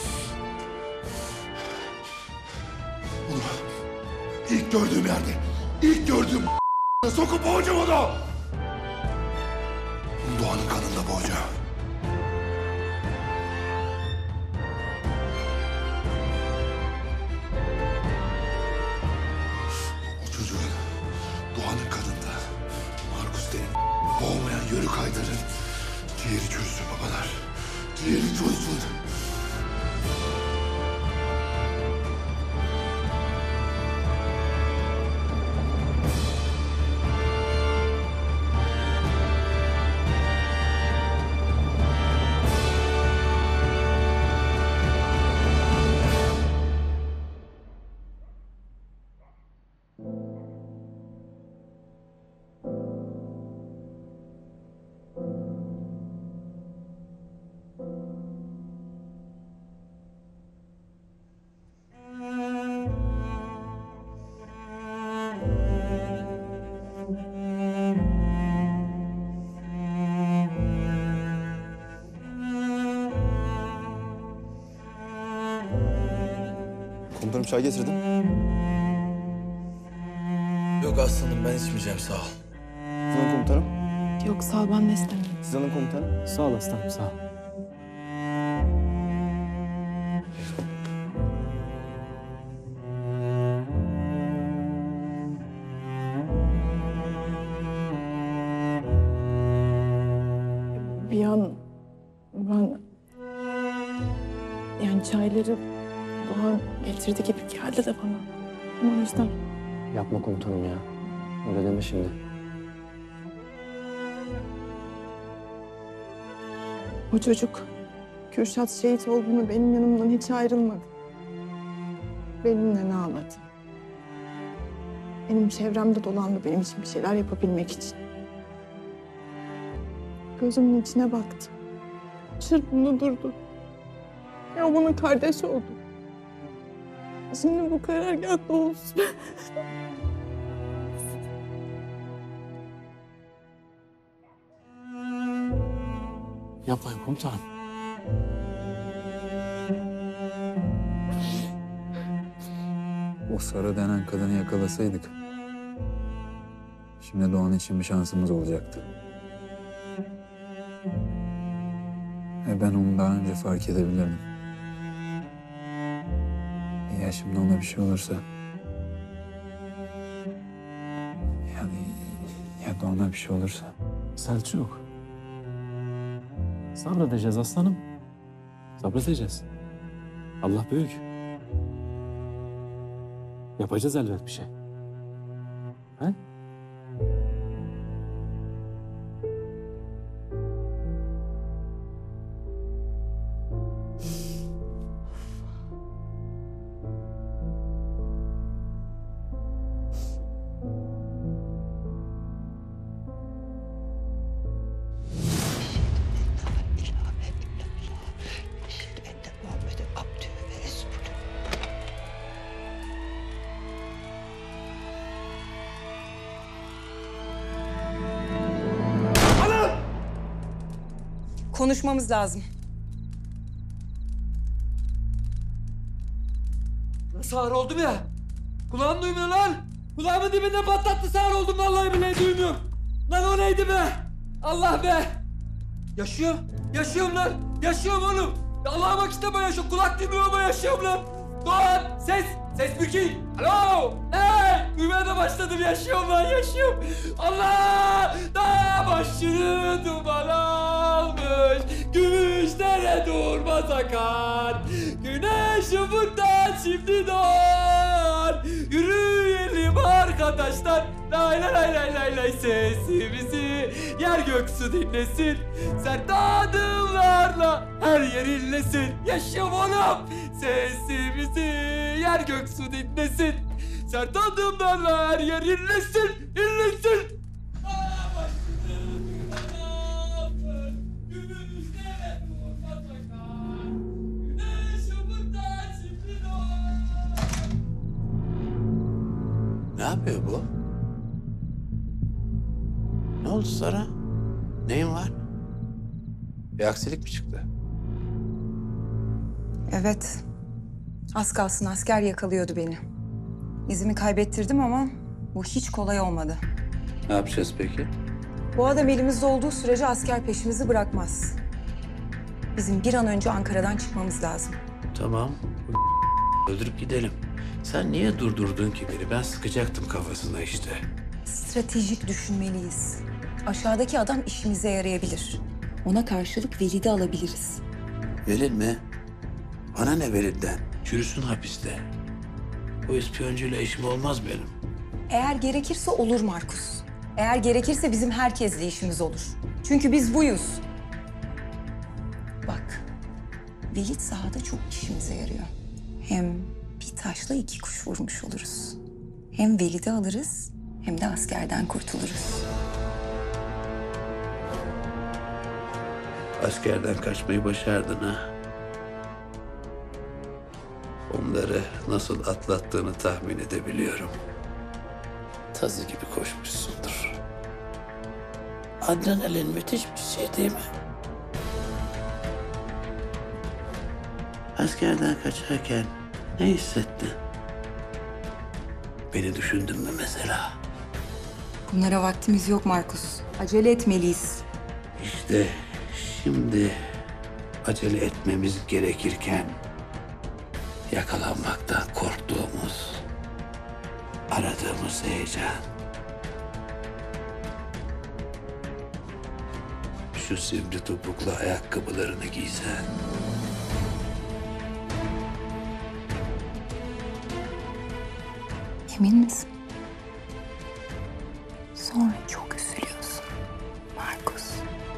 Onu ilk gördüğüm yerde, ilk gördüğüm sokup boğacağım onu. Doğan'ın kanında boğacağım. O çocuğun Doğan'ın kanında Markus derim boğmayan Yörük Haydar'ın ciğeri çürüsün babalar. Ciğeri çürüsün. Komutanım çay getirdim. Yok aslanım ben içmeyeceğim sağ ol. Siz alın komutanım. Yok sağ ol ben de istemiyorum. Siz alın komutanım. Sağ ol aslanım sağ ol. Bir an ben yani çayları Doğan getirdi gibi geldi de bana. Ama o yüzden Yapma komutanım ya. Öyle deme şimdi. o çocuk Kürşat şehit olduğunu benim yanımdan hiç ayrılmadı. Benimle ne ağladı. Benim çevremde dolandı benim için bir şeyler yapabilmek için. Gözümün içine baktım. Çırpındı durdu. Ya bana kardeş oldu. Şimdi bu karargâhta olsun. Yapmayın komutanım. O Sara denen kadını yakalasaydık, şimdi Doğan için bir şansımız olacaktı. Ben onu daha önce fark edebilirdim. Ya şimdi ona bir şey olursa... Yani ya da ona bir şey olursa... Selçuk. Sabredeceğiz aslanım. Sabredeceğiz. Allah büyük. Yapacağız elbet bir şey. He? Konuşmamız lazım. Sağır oldum ya. Kulağım duymuyor lan. Kulağımın dibinde patlattı, sağır oldum vallahi billahi duymuyorum. Lan o neydi be? Allah be. Yaşıyor. Yaşıyorum lan. Yaşıyorum oğlum. Allah'a bak işte ben yaşıyorum. Kulak duymuyor ama yaşıyorum lan. Doğan ses. Ses Mülki. Alo. Hey. Duymaya da başladım. Yaşıyorum lan yaşıyorum. Allah. Dağ başını duman almış. Gümüşlere durmaz akar. Güneş ufuktan şimdi doğar. Yürüyelim arkadaşlar. Lay lay lay lay lay lay sesimizi yer göksu dinlesin. Sert adımlarla her yer inlesin. Yaşıyorum oğlum. Sesimizi yer göksu dinlesin. Sert adımlarla her yer inlesin. İnlesin. Ne yapıyor bu? Ne oldu Sara? Neyin var? Bir aksilik mi çıktı? Evet. Az kalsın asker yakalıyordu beni. İzimi kaybettirdim ama bu hiç kolay olmadı. Ne yapacağız peki? Bu adam elimizde olduğu sürece asker peşimizi bırakmaz. Bizim bir an önce Ankara'dan çıkmamız lazım. Tamam. Öldürüp gidelim. Sen niye durdurdun ki beni? Ben sıkacaktım kafasına işte. Stratejik düşünmeliyiz. Aşağıdaki adam işimize yarayabilir. Ona karşılık Velid'i alabiliriz. Velid mi? Bana ne Velid'den? Çürüsün hapiste. O ispiyoncuyla işim olmaz benim. Eğer gerekirse olur Markus. Eğer gerekirse bizim herkesle işimiz olur. Çünkü biz buyuz. Bak, Velid sahada çok işimize yarıyor. Hem bir taşla iki kuş vurmuş oluruz. Hem Velid'i alırız hem de askerden kurtuluruz. Askerden kaçmayı başardın ha. Onları nasıl atlattığını tahmin edebiliyorum. Tazı gibi koşmuşsundur. Adrenalin müthiş bir şey değil mi? Askerden kaçarken Ne hissettin? Beni düşündün mü mesela? Bunlara vaktimiz yok Markus. Acele etmeliyiz. İşte şimdi acele etmemiz gerekirken yakalanmaktan korktuğumuz, aradığımız heyecan. Şu sivri topuklu ayakkabılarını giysen. Emin misin? Sonra çok üzülüyorsun Markus.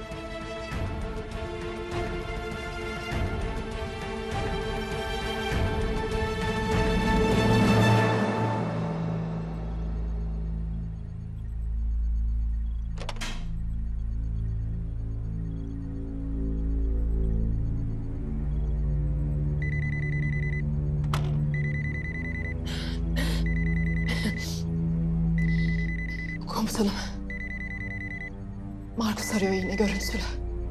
Komutanım. Markus arıyor yine görüntülü.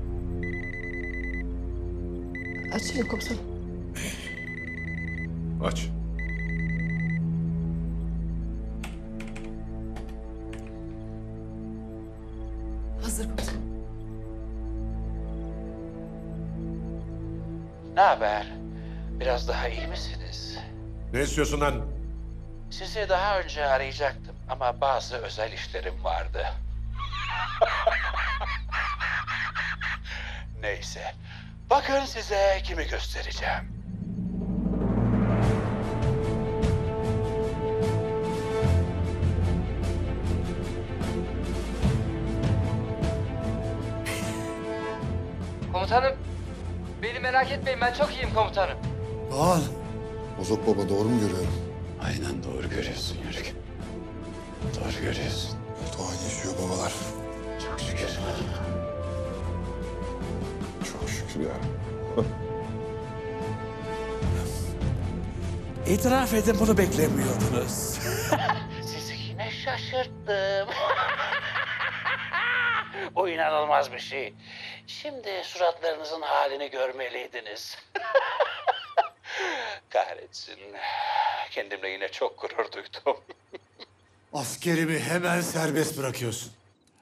Açayım komutanım. Aç. Hazır komutanım. Ne haber? Biraz daha iyi misiniz? Ne istiyorsun lan? Sizi daha önce arayacaktım ama bazı özel işlerim vardı. Neyse. Bakın size kimi göstereceğim. Komutanım, beni merak etmeyin, ben çok iyiyim komutanım. Doğan. Bozok baba doğru mu görüyorum? Aynen doğru görüyorsun Yörük. Doğru görüyorsun. Doğan yaşıyor babalar. Çok şükür. Çok şükür ya. İtiraf edin bunu beklemiyordunuz. Sizi yine şaşırttım. Bu inanılmaz bir şey. Şimdi suratlarınızın halini görmeliydiniz. Kahretsin. Kendimle yine çok gurur duydum. Askerimi hemen serbest bırakıyorsun.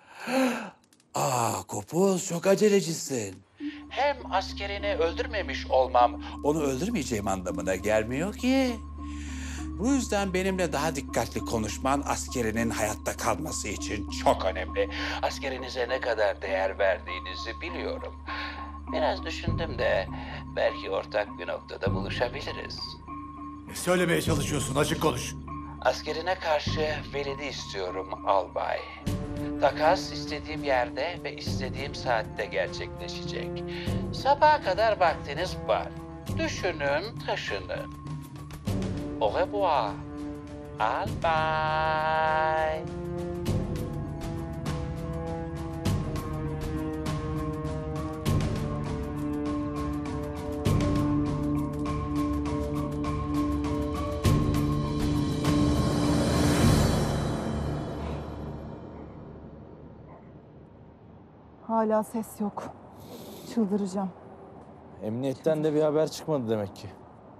Kopuz çok acelecisin. Hem askerini öldürmemiş olmam onu öldürmeyeceğim anlamına gelmiyor ki. Bu yüzden benimle daha dikkatli konuşman askerinin hayatta kalması için çok önemli. Askerinize ne kadar değer verdiğinizi biliyorum. Biraz düşündüm de belki ortak bir noktada buluşabiliriz. Ne söylemeye çalışıyorsun? Açık konuş. Askerine karşı velidi istiyorum albay. Takas istediğim yerde ve istediğim saatte gerçekleşecek. Sabaha kadar vaktiniz var. Düşünün, taşının. Au revoir, albay. Hala ses yok. Çıldıracağım. Emniyetten de bir haber çıkmadı demek ki.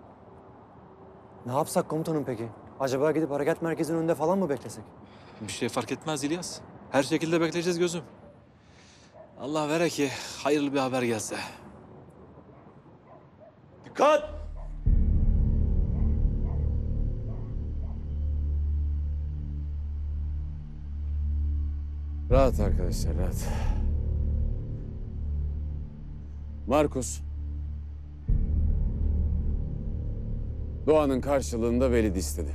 Ne yapsak komutanım peki? Acaba gidip harekat merkezinin önünde falan mı beklesek? Bir şey fark etmez İlyas. Her şekilde bekleyeceğiz gözüm. Allah vere ki hayırlı bir haber gelse. Dikkat! Rahat arkadaşlar, rahat. Markus. Doğan'ın karşılığında velid istedi.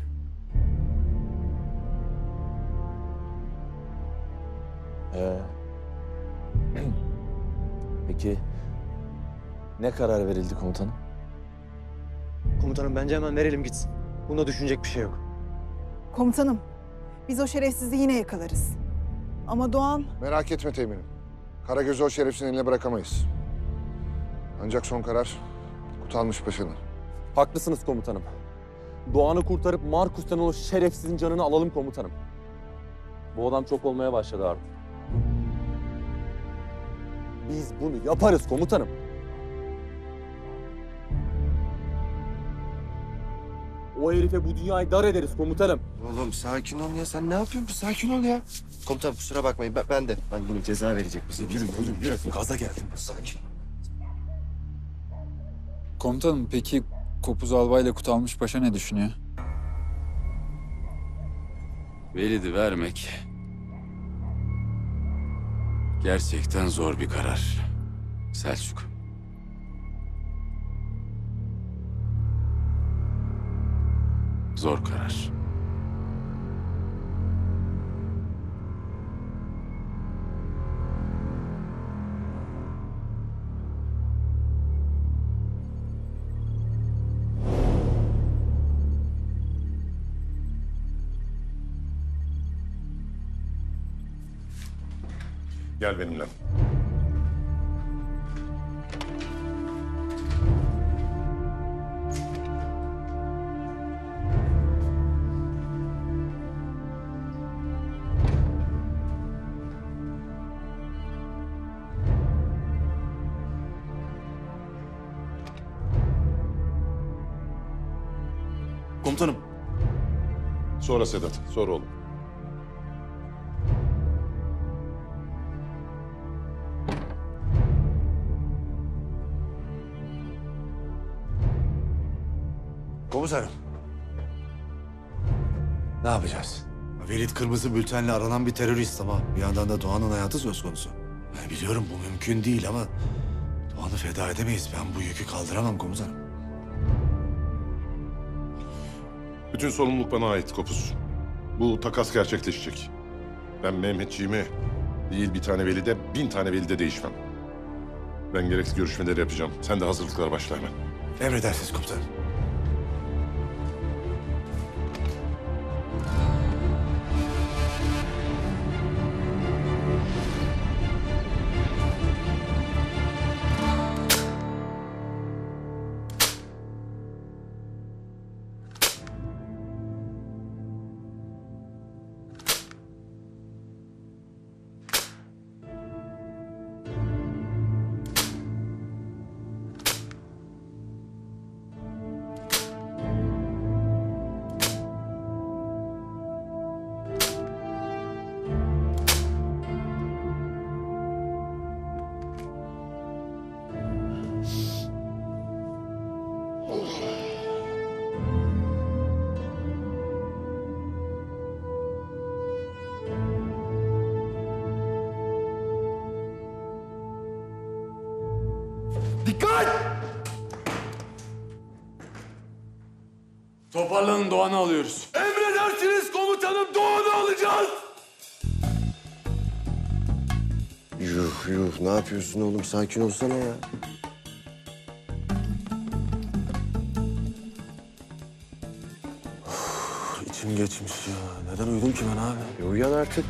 Peki ne karar verildi komutanım? Komutanım bence hemen verelim gitsin. Bunda düşünecek bir şey yok. Komutanım, biz o şerefsizi yine yakalarız. Ama Doğan... Merak etme Teğmen'im. Karagöz'ü o şerefsizin eline bırakamayız. Ancak son karar Kutalmış Paşa'nın. Haklısınız komutanım. Doğan'ı kurtarıp Markus'tan o şerefsizin canını alalım komutanım. Bu adam çok olmaya başladı artık. Biz bunu yaparız komutanım. O herife bu dünyayı dar ederiz komutanım. Oğlum sakin ol ya. Sen ne yapıyorsun? Sakin ol ya. Komutanım kusura bakmayın. Ben de. Ben bunu ceza verecek bize. Yürü. Gaza geldim. Sakin. Komutanım peki Kopuz Albay ile Kutalmış Paşa ne düşünüyor? Velid'i vermek gerçekten zor bir karar. Selçuk. Zor karar. Gel benimle. Komutanım. Sonra Sedat, sonra oğlum. Komutanım. Ne yapacağız? Velid Kırmızı Bülten'le aranan bir terörist ama bir yandan da Doğan'ın hayatı söz konusu. Ben biliyorum bu mümkün değil ama Doğan'ı feda edemeyiz. Ben bu yükü kaldıramam komutanım. Bütün sorumluluk bana ait Kopuz. Bu takas gerçekleşecek. Ben Mehmetçiğimi değil bir tane velide, 1000 tane velide değişmem. Ben gerekli görüşmeleri yapacağım. Sen de hazırlıklara başla hemen. Emredersiniz komutanım. Dikkat! Toparlanın, Doğan'ı alıyoruz. Emredersiniz komutanım, Doğan'ı alacağız. Yuh ne yapıyorsun oğlum? Sakin olsana ya. İçim geçmiş ya. Neden uyudum ki ben abi? Uyan artık.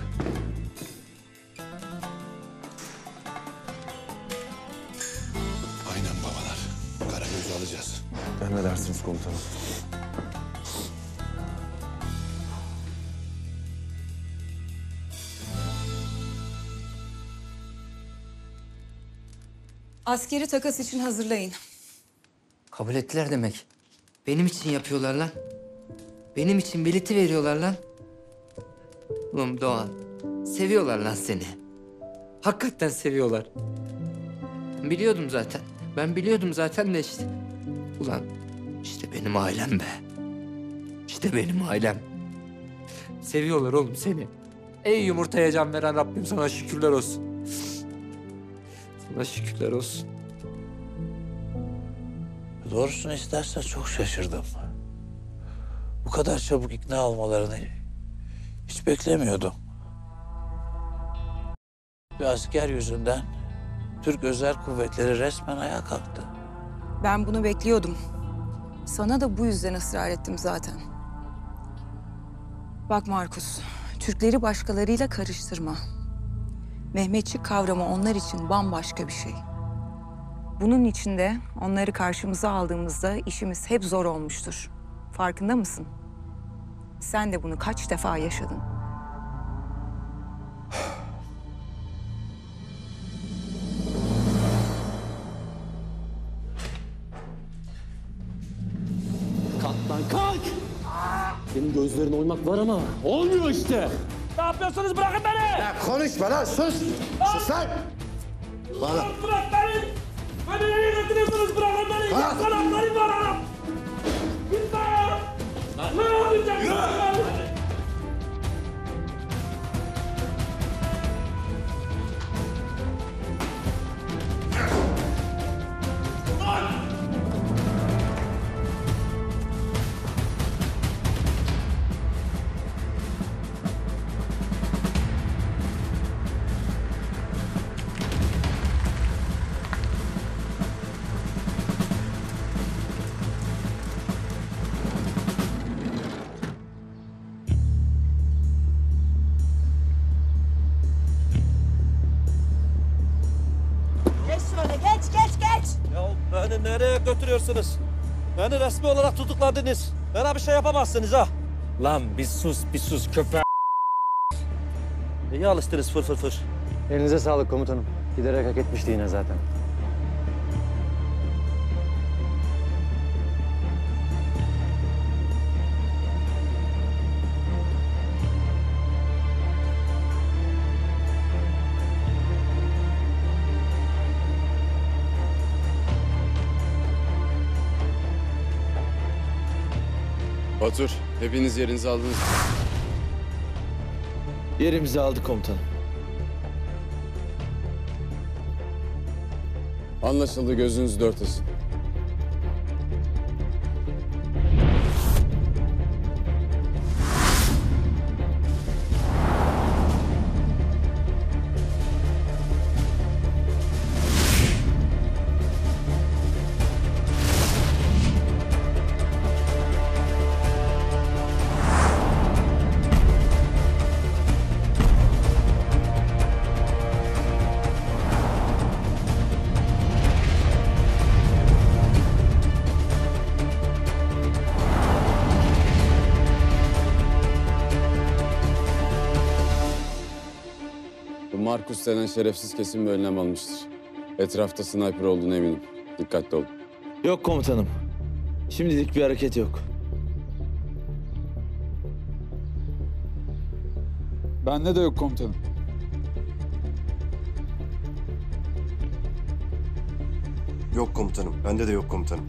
Aynen babalar. Karagöz'ü alacağız. Emredersiniz komutanım. Askeri takas için hazırlayın. Kabul ettiler demek. Benim için yapıyorlar lan. Benim için bileti veriyorlar lan. Oğlum Doğan, seviyorlar lan seni. Hakikaten seviyorlar. Biliyordum zaten. Ben biliyordum zaten de işte. Ulan işte benim ailem be. İşte benim ailem. Seviyorlar oğlum seni. Ey yumurtaya can veren Rabbim sana şükürler olsun. Sana şükürler olsun. Doğrusunu istersen çok şaşırdım. Bu kadar çabuk ikna olmalarını hiç beklemiyordum. Bir asker yüzünden Türk Özel Kuvvetleri resmen ayağa kalktı. Ben bunu bekliyordum. Sana da bu yüzden ısrar ettim zaten. Bak Markus, Türkleri başkalarıyla karıştırma. Mehmetçik kavramı onlar için bambaşka bir şey. Bunun içinde onları karşımıza aldığımızda işimiz hep zor olmuştur. Farkında mısın? Sen de bunu kaç defa yaşadın. Lan kalk! Senin gözlerin oymak var ama olmuyor işte. Ne yapıyorsunuz? Bırakın beni! Ya konuşma lan sus! Sus lan! Bana. Bırak beni! Beni nereye götürüyorsunuz? Bırakın beni! Bırak! Kanatlarım var ha! Gitme! Ne yapacaksın? Geç şöyle, geç. Ya beni nereye götürüyorsunuz? Beni resmi olarak tutukladınız. Bana bir şey yapamazsınız ha. Lan bir sus köpeğe. İyi alıştınız fır. Elinize sağlık komutanım. Giderek hak etmişti yine zaten. Batur, hepiniz yerinizi aldınız. Yerimizi aldık komutanım. Anlaşıldı, gözünüzü dört açın. Bu Markus denen şerefsiz kesin bir önlem almıştır. Etrafta sniper olduğuna eminim. Dikkatli olun. Yok komutanım. Şimdilik bir hareket yok. Bende de yok komutanım. Yok komutanım. Bende de yok komutanım.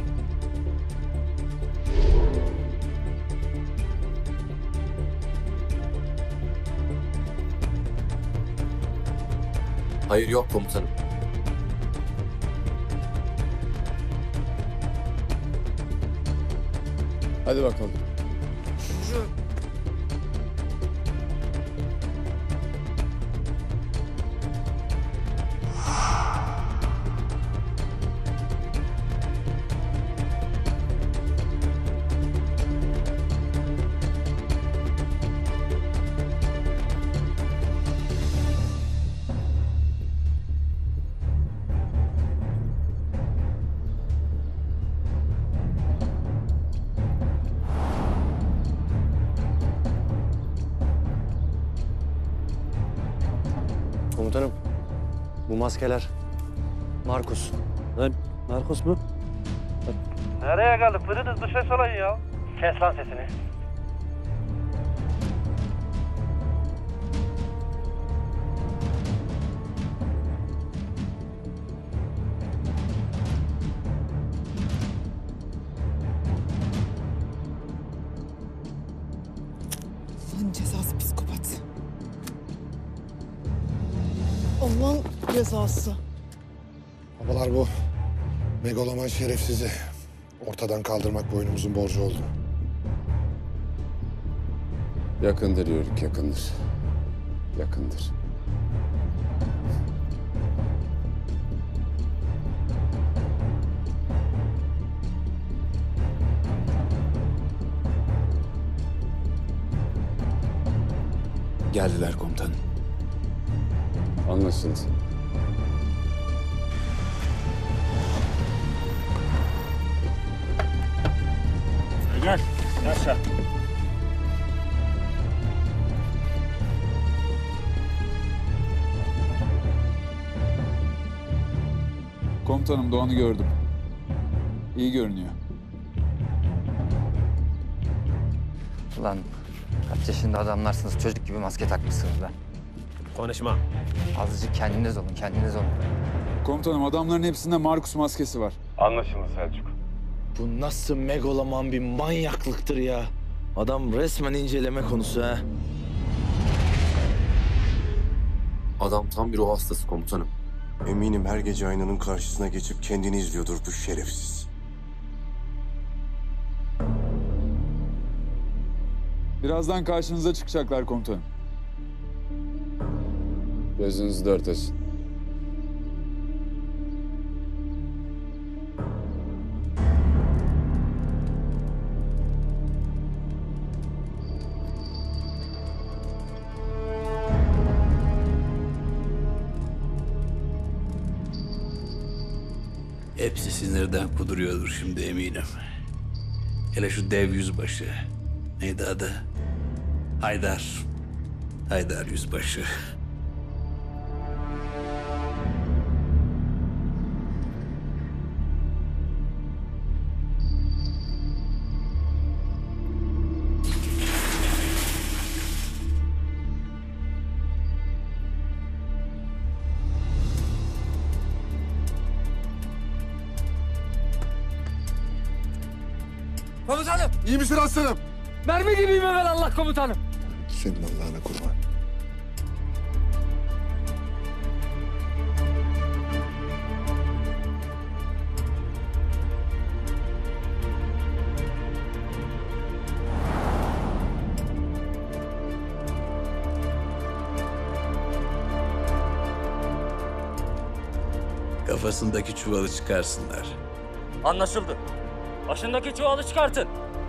Hayır yok komutanım. Hadi bakalım. Komutanım, bu maskeler Markus. Lan Markus mu? Nereye geldik? Biriniz bir şey söyleyin ya. Kes lan sesini. Allah'ın cezası psikopat. Allah'ın cezası. Babalar bu megaloman şerefsizi ortadan kaldırmak boynumuzun borcu oldu. Yakındır Yörük, yakındır. Yakındır. Geldiler komutanım. Anlaşıldı. Gel. Aşağı. Komutanım Doğan'ı gördüm. İyi görünüyor. Ulan kaç yaşında adamlarsınız, çocuk gibi maske takmışsınız be. Konuşma. Azıcık kendiniz olun, kendiniz olun. Komutanım adamların hepsinde Markus maskesi var. Anlaşıldı Selçuk. Bu nasıl megaloman bir manyaklıktır ya. Adam resmen inceleme konusu ha. Adam tam bir ruh hastası komutanım. Eminim her gece aynanın karşısına geçip kendini izliyordur bu şerefsiz. Birazdan karşınıza çıkacaklar komutanım. Gözünüzü dört açın. Hepsi sinirden kuduruyordur şimdi eminim. Hele şu dev yüzbaşı. Neydi adı? Haydar. Haydar yüzbaşı. Komutanım! İyi misin aslanım? Mermi gibiyim evvel Allah komutanım. Senin Allah'ına kurban. Kafasındaki çuvalı çıkarsınlar. Anlaşıldı. Başındaki çuvalı çıkartın.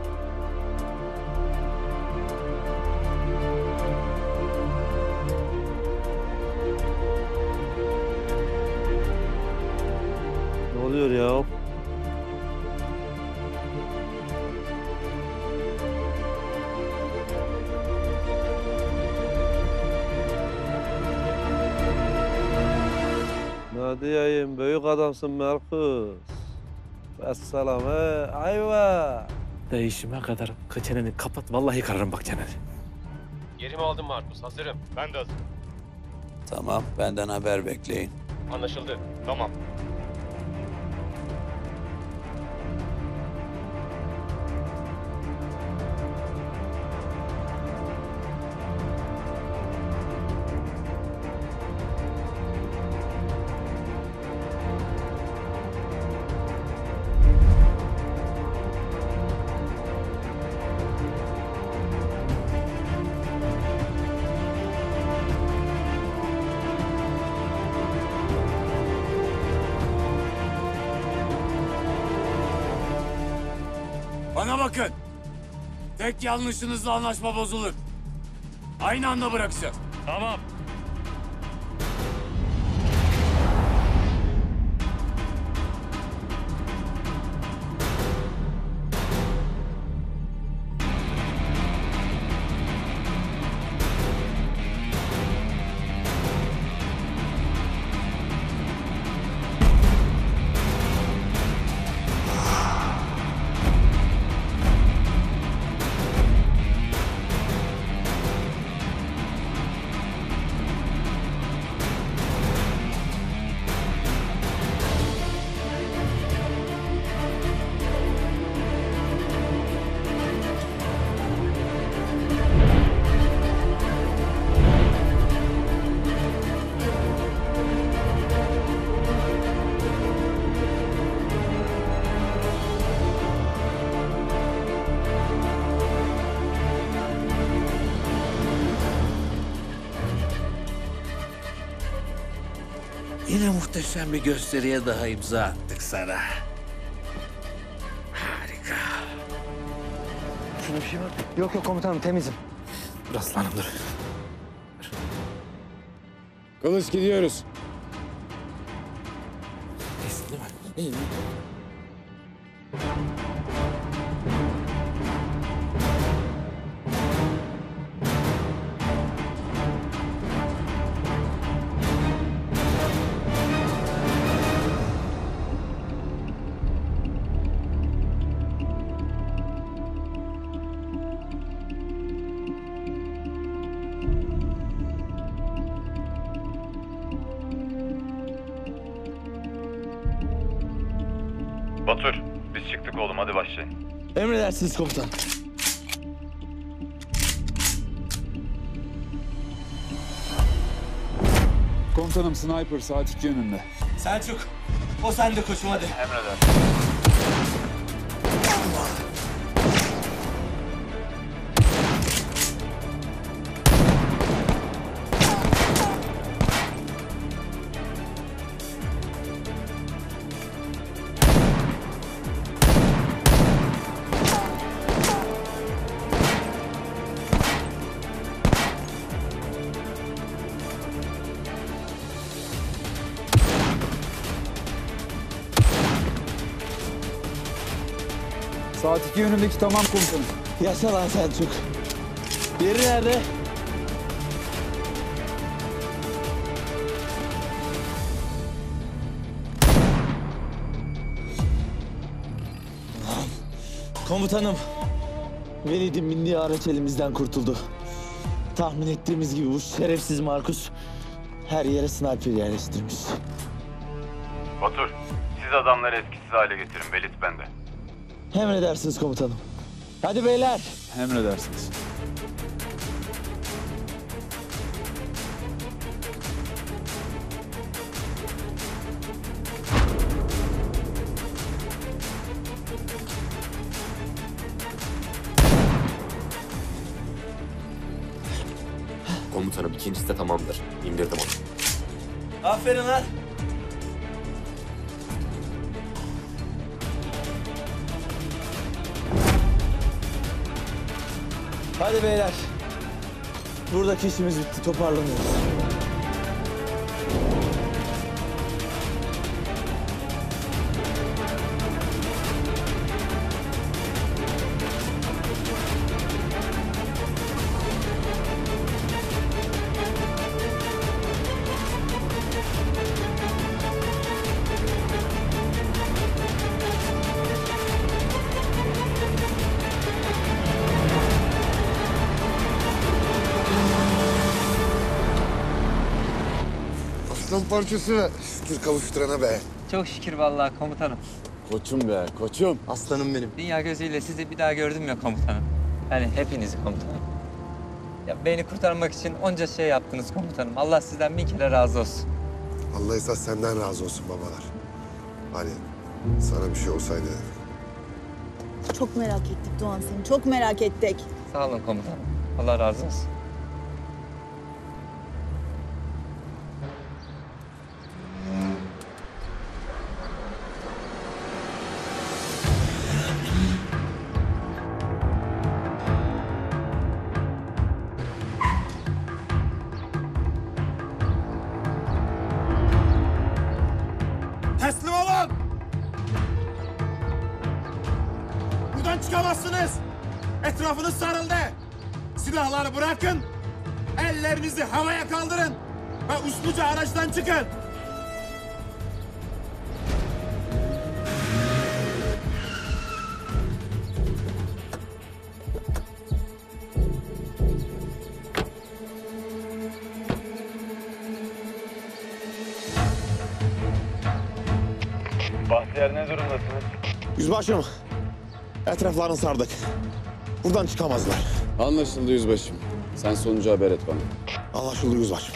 Ne oluyor ya? Ne diyeyim, büyük adamsın Markus. Vesselam, ayva. Değişime kadar çeneni kapat, vallahi kırarım bak çeneni. Yerimi aldım Markus, hazırım. Ben de hazırım. Tamam, benden haber bekleyin. Anlaşıldı. Tamam. Bana bakın. Tek yanlışınızla anlaşma bozulur. Aynı anda bırakacağım. Tamam. Yine muhteşem bir gösteriye daha imza attık sana. Harika. Şuna bir şey var. Yok yok komutanım temizim. Dur aslanım dur. Kılıç gidiyoruz. İyisin değil mi? İyiyim. Biz çıktık oğlum, hadi başlayın. Emredersiniz komutan. Komutanım sniper saat 2 yönünde. Selçuk, o sende koçum hadi. Emredersiniz. Saat 2 yönündeki tamam komutanım. Yaşa lan Selçuk. Yeri nerede? Komutanım. Velid'in bindiği araç elimizden kurtuldu. Tahmin ettiğimiz gibi bu şerefsiz Markus her yere sniper yerleştirmiş. Batur, siz adamları etkisiz hale getirin. Velit bende. Emredersiniz komutanım. Hadi beyler. Emredersiniz. Komutanım ikincisi de tamamdır. İndirdim onu. Aferin lan. Hadi beyler. Buradaki işimiz bitti. Toparlanıyoruz. Aslan parçası şükür kavuşturana be. Çok şükür vallahi komutanım. Koçum be, koçum. Aslanım benim. Dünya gözüyle sizi bir daha gördüm ya komutanım. Yani hepinizi komutanım. Ya beni kurtarmak için onca şey yaptınız komutanım. Allah sizden bin kere razı olsun. Allah esas senden razı olsun babalar. Hani sana bir şey olsaydı. Çok merak ettik Doğan seni. Çok merak ettik. Sağ olun komutanım. Allah razı olsun. Teslim olun. Buradan çıkamazsınız. Etrafınız sarıldı. Silahları bırakın. Ellerinizi havaya kaldırın. Ve usluca araçtan çıkın. Bahtiyar ne durumdasınız? Yüzbaşım, etraflarını sardık. Buradan çıkamazlar. Anlaşıldı yüzbaşım. Sen sonucu haber et bana. Anlaşıldı yüzbaşım.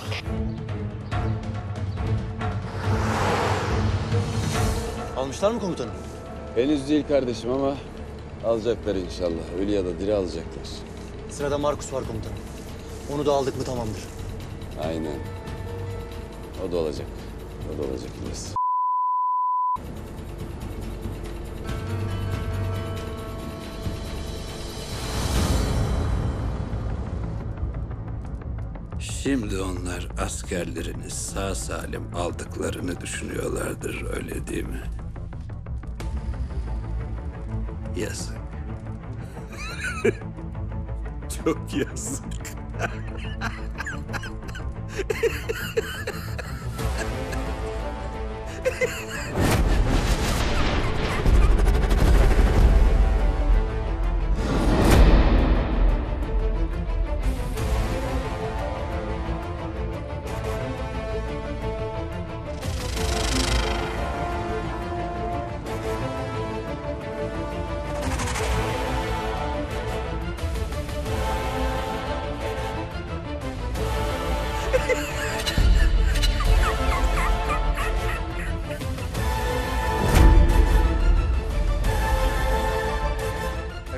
Almışlar mı komutanım? Henüz değil kardeşim ama alacaklar inşallah. Ölü ya da diri alacaklar. Sırada Markus var komutanım. Onu da aldık mı tamamdır. Aynen. O da olacak. O da olacak İlyas. Şimdi onlar askerlerini sağ salim aldıklarını düşünüyorlardır, öyle değil mi? Yazık. Çok yazık.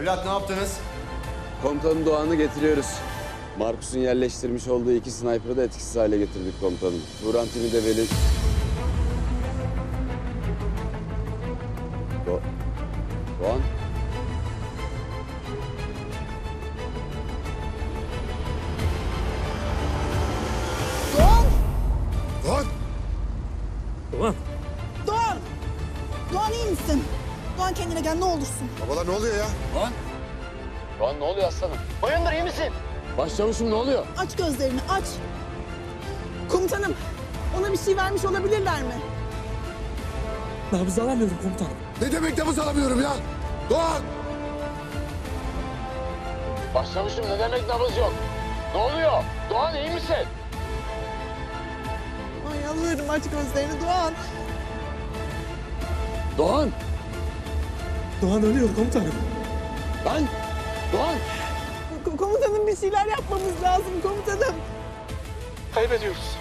Evlat ne yaptınız? Komutanım Doğan'ı getiriyoruz. Markus'un yerleştirmiş olduğu 2 sniper'ı da etkisiz hale getirdik komutanım. Turan timi de Veli... Doğan? Doğan! Doğan! Doğan! Doğan! Doğan iyi misin? Doğan kendine gel ne olursun. Babalar ne oluyor ya? Doğan? Doğan ne oluyor aslanım? Bayındır iyi misin? Başçavuşum ne oluyor? Aç gözlerini aç. Komutanım ona bir şey vermiş olabilirler mi? Nabız alamıyorum komutanım. Ne demek nabız alamıyorum ya? Doğan! Başçavuşum ne demek nabız yok? Ne oluyor? Doğan iyi misin? Ay yalvarırım aç gözlerini Doğan. Doğan! Doğan ölüyor komutanım. Lan! Doğan! Komutanım bir şeyler yapmamız lazım komutanım. Kaybediyoruz.